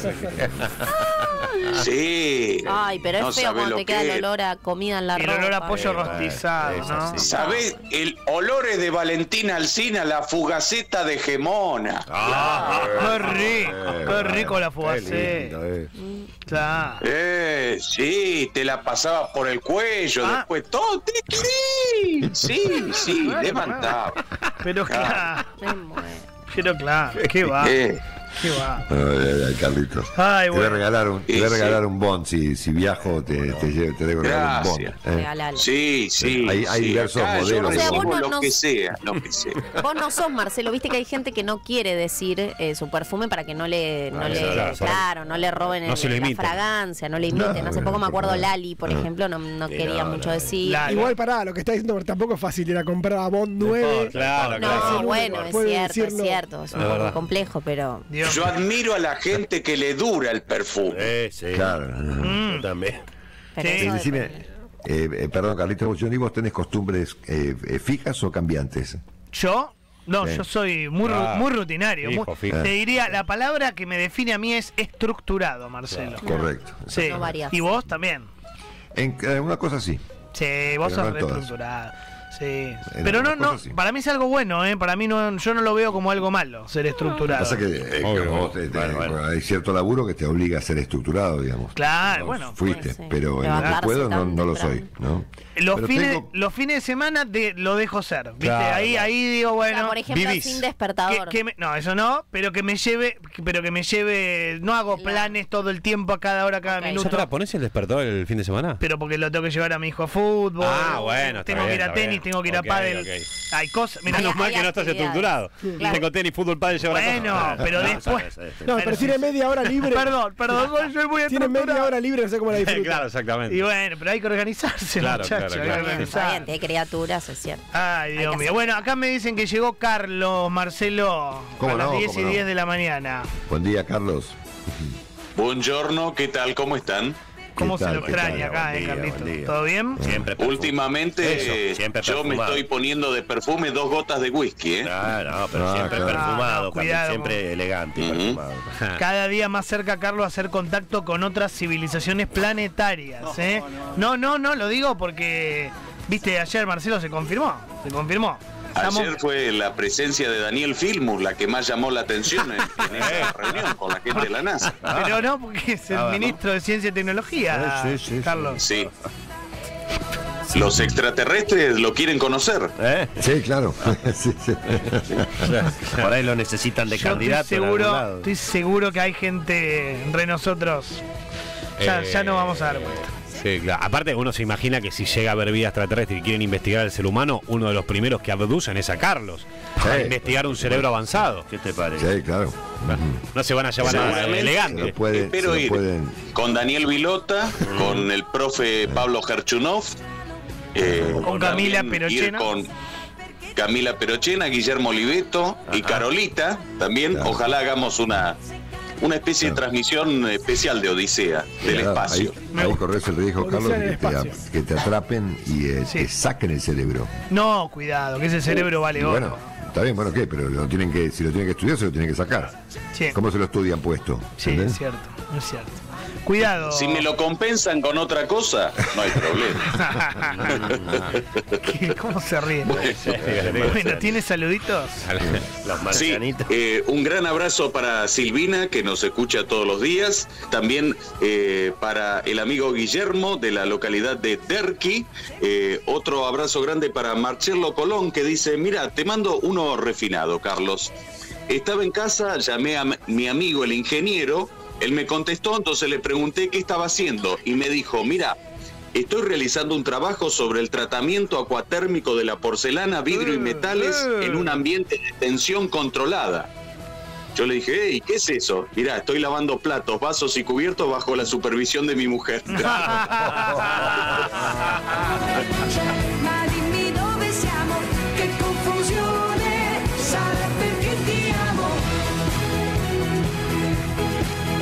[SPEAKER 7] Sí.
[SPEAKER 5] Ay, pero
[SPEAKER 7] No
[SPEAKER 5] es feo
[SPEAKER 7] sabés
[SPEAKER 5] cuando
[SPEAKER 7] lo
[SPEAKER 5] te queda
[SPEAKER 7] que
[SPEAKER 5] el
[SPEAKER 7] es.
[SPEAKER 5] olor a comida en la
[SPEAKER 2] El
[SPEAKER 5] ropa.
[SPEAKER 2] olor a pollo
[SPEAKER 3] Eh,
[SPEAKER 2] rostizado,
[SPEAKER 3] es
[SPEAKER 2] ¿no?
[SPEAKER 3] así.
[SPEAKER 7] ¿Sabés? El olores de Valentina Alsina, la fugaceta de Gemona.
[SPEAKER 3] Ah,
[SPEAKER 2] Qué rico, qué rico la
[SPEAKER 3] qué
[SPEAKER 2] fugacé.
[SPEAKER 3] lindo, eh.
[SPEAKER 2] Claro.
[SPEAKER 7] Eh, sí, te la pasabas por el cuello,
[SPEAKER 2] Ah.
[SPEAKER 7] después todo te querí. Sí, sí,
[SPEAKER 2] Claro,
[SPEAKER 7] levantaba.
[SPEAKER 2] Pero claro,
[SPEAKER 5] Me muero.
[SPEAKER 2] pero claro, qué va,
[SPEAKER 7] Eh,
[SPEAKER 2] qué va.
[SPEAKER 1] Ay, ay, ay, Carlitos.
[SPEAKER 2] Ay,
[SPEAKER 1] Te voy a
[SPEAKER 2] bueno.
[SPEAKER 1] regalar un, te voy a
[SPEAKER 7] Sí,
[SPEAKER 1] regalar
[SPEAKER 7] sí.
[SPEAKER 1] un bond. Si, si viajo, te, te, llevo- te debo regalar un bond.
[SPEAKER 7] Gracias.
[SPEAKER 1] ¿eh?
[SPEAKER 5] Regalalo.
[SPEAKER 7] sí, sí.
[SPEAKER 1] Hay- hay
[SPEAKER 7] sí.
[SPEAKER 1] diversos
[SPEAKER 7] Acá yo
[SPEAKER 1] modelos.
[SPEAKER 5] O sea, vos
[SPEAKER 7] recibo
[SPEAKER 5] no-
[SPEAKER 7] lo
[SPEAKER 5] no-
[SPEAKER 7] que sea, lo que sea.
[SPEAKER 5] Vos no sos Marcelo, viste que hay gente que no quiere decir eh, su perfume para que no le, no
[SPEAKER 3] Ah,
[SPEAKER 5] le
[SPEAKER 3] claro,
[SPEAKER 5] claro,
[SPEAKER 3] claro.
[SPEAKER 5] no le roben
[SPEAKER 4] No
[SPEAKER 5] el-
[SPEAKER 4] se lo
[SPEAKER 5] la
[SPEAKER 4] imiten.
[SPEAKER 5] fragancia, no le imiten.
[SPEAKER 1] No,
[SPEAKER 5] Hace poco me
[SPEAKER 1] no,
[SPEAKER 5] acuerdo
[SPEAKER 1] no.
[SPEAKER 5] Lali, por
[SPEAKER 1] No.
[SPEAKER 5] ejemplo, no, no
[SPEAKER 3] Sí,
[SPEAKER 5] quería
[SPEAKER 3] no,
[SPEAKER 5] mucho
[SPEAKER 3] no.
[SPEAKER 5] decir.
[SPEAKER 2] Lali.
[SPEAKER 6] Igual pará, lo que está diciendo tampoco es fácil ir a comprar a Bond nueve.
[SPEAKER 4] Claro,
[SPEAKER 5] No,
[SPEAKER 4] claro.
[SPEAKER 5] bueno, es
[SPEAKER 6] Puede
[SPEAKER 5] cierto, es
[SPEAKER 6] decirlo.
[SPEAKER 5] cierto, es un
[SPEAKER 4] Es
[SPEAKER 5] poco
[SPEAKER 4] verdad.
[SPEAKER 5] complejo, pero
[SPEAKER 2] Dios.
[SPEAKER 7] Yo admiro a la gente que le dura el perfume.
[SPEAKER 3] Eh, sí.
[SPEAKER 1] Claro.
[SPEAKER 2] Mm.
[SPEAKER 3] Yo también.
[SPEAKER 5] pero
[SPEAKER 2] Sí.
[SPEAKER 5] eso
[SPEAKER 1] Eh, decime,
[SPEAKER 5] depende.
[SPEAKER 1] eh, eh, perdón, Carlitos, ¿y vos tenés costumbres eh, eh, fijas o cambiantes?
[SPEAKER 2] ¿Yo? No,
[SPEAKER 1] Sí.
[SPEAKER 2] yo soy muy, ru-
[SPEAKER 4] Ah,
[SPEAKER 2] muy rutinario.
[SPEAKER 4] fijo,
[SPEAKER 2] muy-
[SPEAKER 4] fijo.
[SPEAKER 2] Te diría, la palabra que me define a mí es estructurado, Marcelo.
[SPEAKER 1] Correcto.
[SPEAKER 2] Sí.
[SPEAKER 5] No varias.
[SPEAKER 2] Y vos también.
[SPEAKER 1] En eh, una cosa sí.
[SPEAKER 2] Sí, vos
[SPEAKER 1] Pero no
[SPEAKER 2] sos
[SPEAKER 1] en todas.
[SPEAKER 2] reestructurado. Sí.
[SPEAKER 1] En
[SPEAKER 2] Pero no,
[SPEAKER 1] algunas
[SPEAKER 2] no,
[SPEAKER 1] cosas sí.
[SPEAKER 2] para mí es algo bueno, ¿eh? Para mí no, yo no lo veo como algo malo, ser estructurado.
[SPEAKER 1] Pasa que eh,
[SPEAKER 4] Obvio.
[SPEAKER 1] como vos te- te-
[SPEAKER 3] Bueno, bueno.
[SPEAKER 1] hay cierto laburo que te obliga a ser estructurado, digamos.
[SPEAKER 2] Claro,
[SPEAKER 1] Vos
[SPEAKER 2] bueno.
[SPEAKER 1] Fuiste,
[SPEAKER 5] sí.
[SPEAKER 1] pero en lo que
[SPEAKER 5] Levantarse
[SPEAKER 1] puedo no,
[SPEAKER 5] tan
[SPEAKER 1] no lo
[SPEAKER 5] temprano.
[SPEAKER 1] soy, ¿no?
[SPEAKER 2] Los
[SPEAKER 1] Pero
[SPEAKER 2] fines,
[SPEAKER 1] tengo-
[SPEAKER 2] los fines de semana de, lo dejo ser, ¿viste?
[SPEAKER 4] Claro,
[SPEAKER 2] ahí,
[SPEAKER 4] claro.
[SPEAKER 2] ahí digo,
[SPEAKER 5] O
[SPEAKER 2] bueno.
[SPEAKER 5] sea, por ejemplo,
[SPEAKER 4] vivís.
[SPEAKER 5] sin
[SPEAKER 2] que,
[SPEAKER 5] despertador.
[SPEAKER 2] que me- no, eso no, pero que me lleve, pero que me lleve, no hago
[SPEAKER 5] Claro.
[SPEAKER 2] planes todo el tiempo, a cada hora, a cada
[SPEAKER 5] Ok.
[SPEAKER 4] ¿Ya
[SPEAKER 2] minuto.
[SPEAKER 4] te la pones el despertador el fin de semana?
[SPEAKER 2] Pero porque lo tengo que llevar a mi hijo a fútbol.
[SPEAKER 4] Ah, bueno, está
[SPEAKER 2] Tengo que
[SPEAKER 4] bien,
[SPEAKER 2] ir a
[SPEAKER 4] está
[SPEAKER 2] tenis,
[SPEAKER 4] bien.
[SPEAKER 2] tengo que ir a
[SPEAKER 4] Ok,
[SPEAKER 2] pádel.
[SPEAKER 4] ok.
[SPEAKER 2] Hay cosas. Mirá,
[SPEAKER 5] Hay-
[SPEAKER 4] Menos mal
[SPEAKER 5] hay
[SPEAKER 4] que no estás
[SPEAKER 5] actividades.
[SPEAKER 4] estructurado.
[SPEAKER 5] Claro.
[SPEAKER 4] Tengo tenis, fútbol, pádel, llevar a
[SPEAKER 2] bueno,
[SPEAKER 4] casa.
[SPEAKER 2] pero
[SPEAKER 3] No,
[SPEAKER 2] después.
[SPEAKER 3] sabes, eh,
[SPEAKER 6] No, pero tiene media hora libre.
[SPEAKER 2] Perdón, perdón, soy muy
[SPEAKER 6] Tiene media
[SPEAKER 2] estructurado.
[SPEAKER 6] hora libre, no sé cómo la disfruta.
[SPEAKER 4] Claro, exactamente.
[SPEAKER 2] Y bueno, pero hay que organizarse,
[SPEAKER 4] Claro,
[SPEAKER 2] muchachos.
[SPEAKER 4] claro,
[SPEAKER 2] hay que
[SPEAKER 4] claro.
[SPEAKER 5] Está
[SPEAKER 2] organizar.
[SPEAKER 5] bien, tiene criaturas, es cierto.
[SPEAKER 2] Ay,
[SPEAKER 5] Hay
[SPEAKER 2] Dios
[SPEAKER 5] que
[SPEAKER 2] mío.
[SPEAKER 5] hacer
[SPEAKER 2] Bueno,
[SPEAKER 5] cosas.
[SPEAKER 2] acá me dicen que llegó Carlos Marcelo
[SPEAKER 1] ¿Cómo
[SPEAKER 2] a las
[SPEAKER 1] no?
[SPEAKER 2] diez
[SPEAKER 1] ¿Cómo
[SPEAKER 2] y
[SPEAKER 1] no?
[SPEAKER 2] diez de la mañana.
[SPEAKER 1] Buen día, Carlos.
[SPEAKER 7] Buongiorno, ¿qué tal? ¿Cómo están?
[SPEAKER 2] ¿Cómo se
[SPEAKER 1] tal?
[SPEAKER 2] lo
[SPEAKER 1] ¿Qué
[SPEAKER 2] extraña
[SPEAKER 3] tal?
[SPEAKER 2] acá,
[SPEAKER 3] Buen
[SPEAKER 2] eh,
[SPEAKER 3] día,
[SPEAKER 2] Carlitos?
[SPEAKER 3] buen día.
[SPEAKER 2] ¿Todo bien?
[SPEAKER 3] Siempre perfum-
[SPEAKER 7] Últimamente
[SPEAKER 3] Eso, siempre
[SPEAKER 7] yo me
[SPEAKER 3] perfumado.
[SPEAKER 7] estoy poniendo de perfume dos gotas de whisky, ¿eh?
[SPEAKER 3] Ah, no, pero
[SPEAKER 1] Ah,
[SPEAKER 3] siempre
[SPEAKER 1] claro.
[SPEAKER 3] perfumado,
[SPEAKER 2] Ah, no,
[SPEAKER 3] Carlos,
[SPEAKER 2] cuidado,
[SPEAKER 3] siempre elegante y
[SPEAKER 7] Ujú.
[SPEAKER 3] perfumado.
[SPEAKER 2] Cada día más cerca, Carlos, a hacer contacto con otras civilizaciones planetarias. ¿eh? No, no, no, lo digo porque, viste, ayer Marcelo se confirmó. Se confirmó. Estamos-
[SPEAKER 7] Ayer fue la presencia de Daniel Filmus la que más llamó la atención en, en esa reunión con la gente de la NASA.
[SPEAKER 2] Pero no, porque es el
[SPEAKER 3] Ah, ¿no?
[SPEAKER 2] ministro de Ciencia y Tecnología,
[SPEAKER 1] Sí, sí, sí,
[SPEAKER 2] Carlos.
[SPEAKER 7] Sí. Los extraterrestres lo quieren conocer.
[SPEAKER 3] ¿Eh?
[SPEAKER 1] Sí, claro. Sí, sí.
[SPEAKER 3] Por ahí lo necesitan de
[SPEAKER 2] Yo estoy
[SPEAKER 3] candidato. en algún
[SPEAKER 2] seguro,
[SPEAKER 3] lado.
[SPEAKER 2] estoy seguro que hay gente entre nosotros. Ya,
[SPEAKER 4] Eh,
[SPEAKER 2] ya no vamos a dar vuelta.
[SPEAKER 4] Sí, claro. Aparte, uno se imagina que si llega a haber vida extraterrestre y quieren investigar al ser humano, uno de los primeros que abducen es a Carlos. Para
[SPEAKER 1] Sí.
[SPEAKER 4] investigar un cerebro avanzado.
[SPEAKER 3] ¿Qué te parece?
[SPEAKER 1] Sí, claro.
[SPEAKER 4] No se van a llevar a
[SPEAKER 7] Seguramente.
[SPEAKER 1] Se
[SPEAKER 4] elegante.
[SPEAKER 1] lo pueden,
[SPEAKER 7] Espero
[SPEAKER 1] se lo
[SPEAKER 7] ir.
[SPEAKER 1] pueden-
[SPEAKER 7] Con Daniel Vilota, con el profe Pablo Gerchunov, eh,
[SPEAKER 2] Con Camila
[SPEAKER 7] también
[SPEAKER 2] Perochena.
[SPEAKER 7] ir con Camila Perochena, Guillermo Oliveto y Carolita también.
[SPEAKER 1] Claro.
[SPEAKER 7] Ojalá hagamos una, una especie de transmisión especial de Odisea del
[SPEAKER 1] Claro,
[SPEAKER 7] espacio.
[SPEAKER 1] Ahí, ahí corres el riesgo,
[SPEAKER 6] Odisea
[SPEAKER 1] Carlos,
[SPEAKER 6] en el
[SPEAKER 1] que te,
[SPEAKER 6] espacio.
[SPEAKER 1] que te atrapen y eh,
[SPEAKER 2] Sí.
[SPEAKER 1] te saquen el cerebro.
[SPEAKER 2] No, cuidado, que ese cerebro vale
[SPEAKER 1] Y
[SPEAKER 2] oro.
[SPEAKER 1] bueno, está bien, bueno, ¿qué? Pero lo tienen que, si lo tienen que estudiar, se lo tienen que sacar.
[SPEAKER 2] Sí,
[SPEAKER 1] ¿Cómo se lo estudian puesto?
[SPEAKER 2] sí,
[SPEAKER 1] ¿Entendés?
[SPEAKER 2] es cierto, es cierto. Cuidado.
[SPEAKER 7] Si me lo compensan con otra cosa, no hay problema.
[SPEAKER 2] ¿Qué- ¿Cómo se ríe? Bueno, ¿tiene saluditos?
[SPEAKER 3] Los
[SPEAKER 7] Sí,
[SPEAKER 3] marcianitos.
[SPEAKER 7] eh, un gran abrazo para Silvina, que nos escucha todos los días. También eh, para el amigo Guillermo, de la localidad de Terqui. Eh, otro abrazo grande para Marcelo Colón, que dice, mira, te mando uno refinado, Carlos. Estaba en casa, llamé a m- mi amigo el ingeniero, él me contestó, entonces le pregunté qué estaba haciendo y me dijo, mira,
[SPEAKER 9] estoy realizando un trabajo sobre el tratamiento acuatérmico de la porcelana, vidrio y metales en un ambiente de tensión controlada. Yo le dije, hey, ¿qué es eso? Mirá, estoy lavando platos, vasos y cubiertos bajo la supervisión de mi mujer.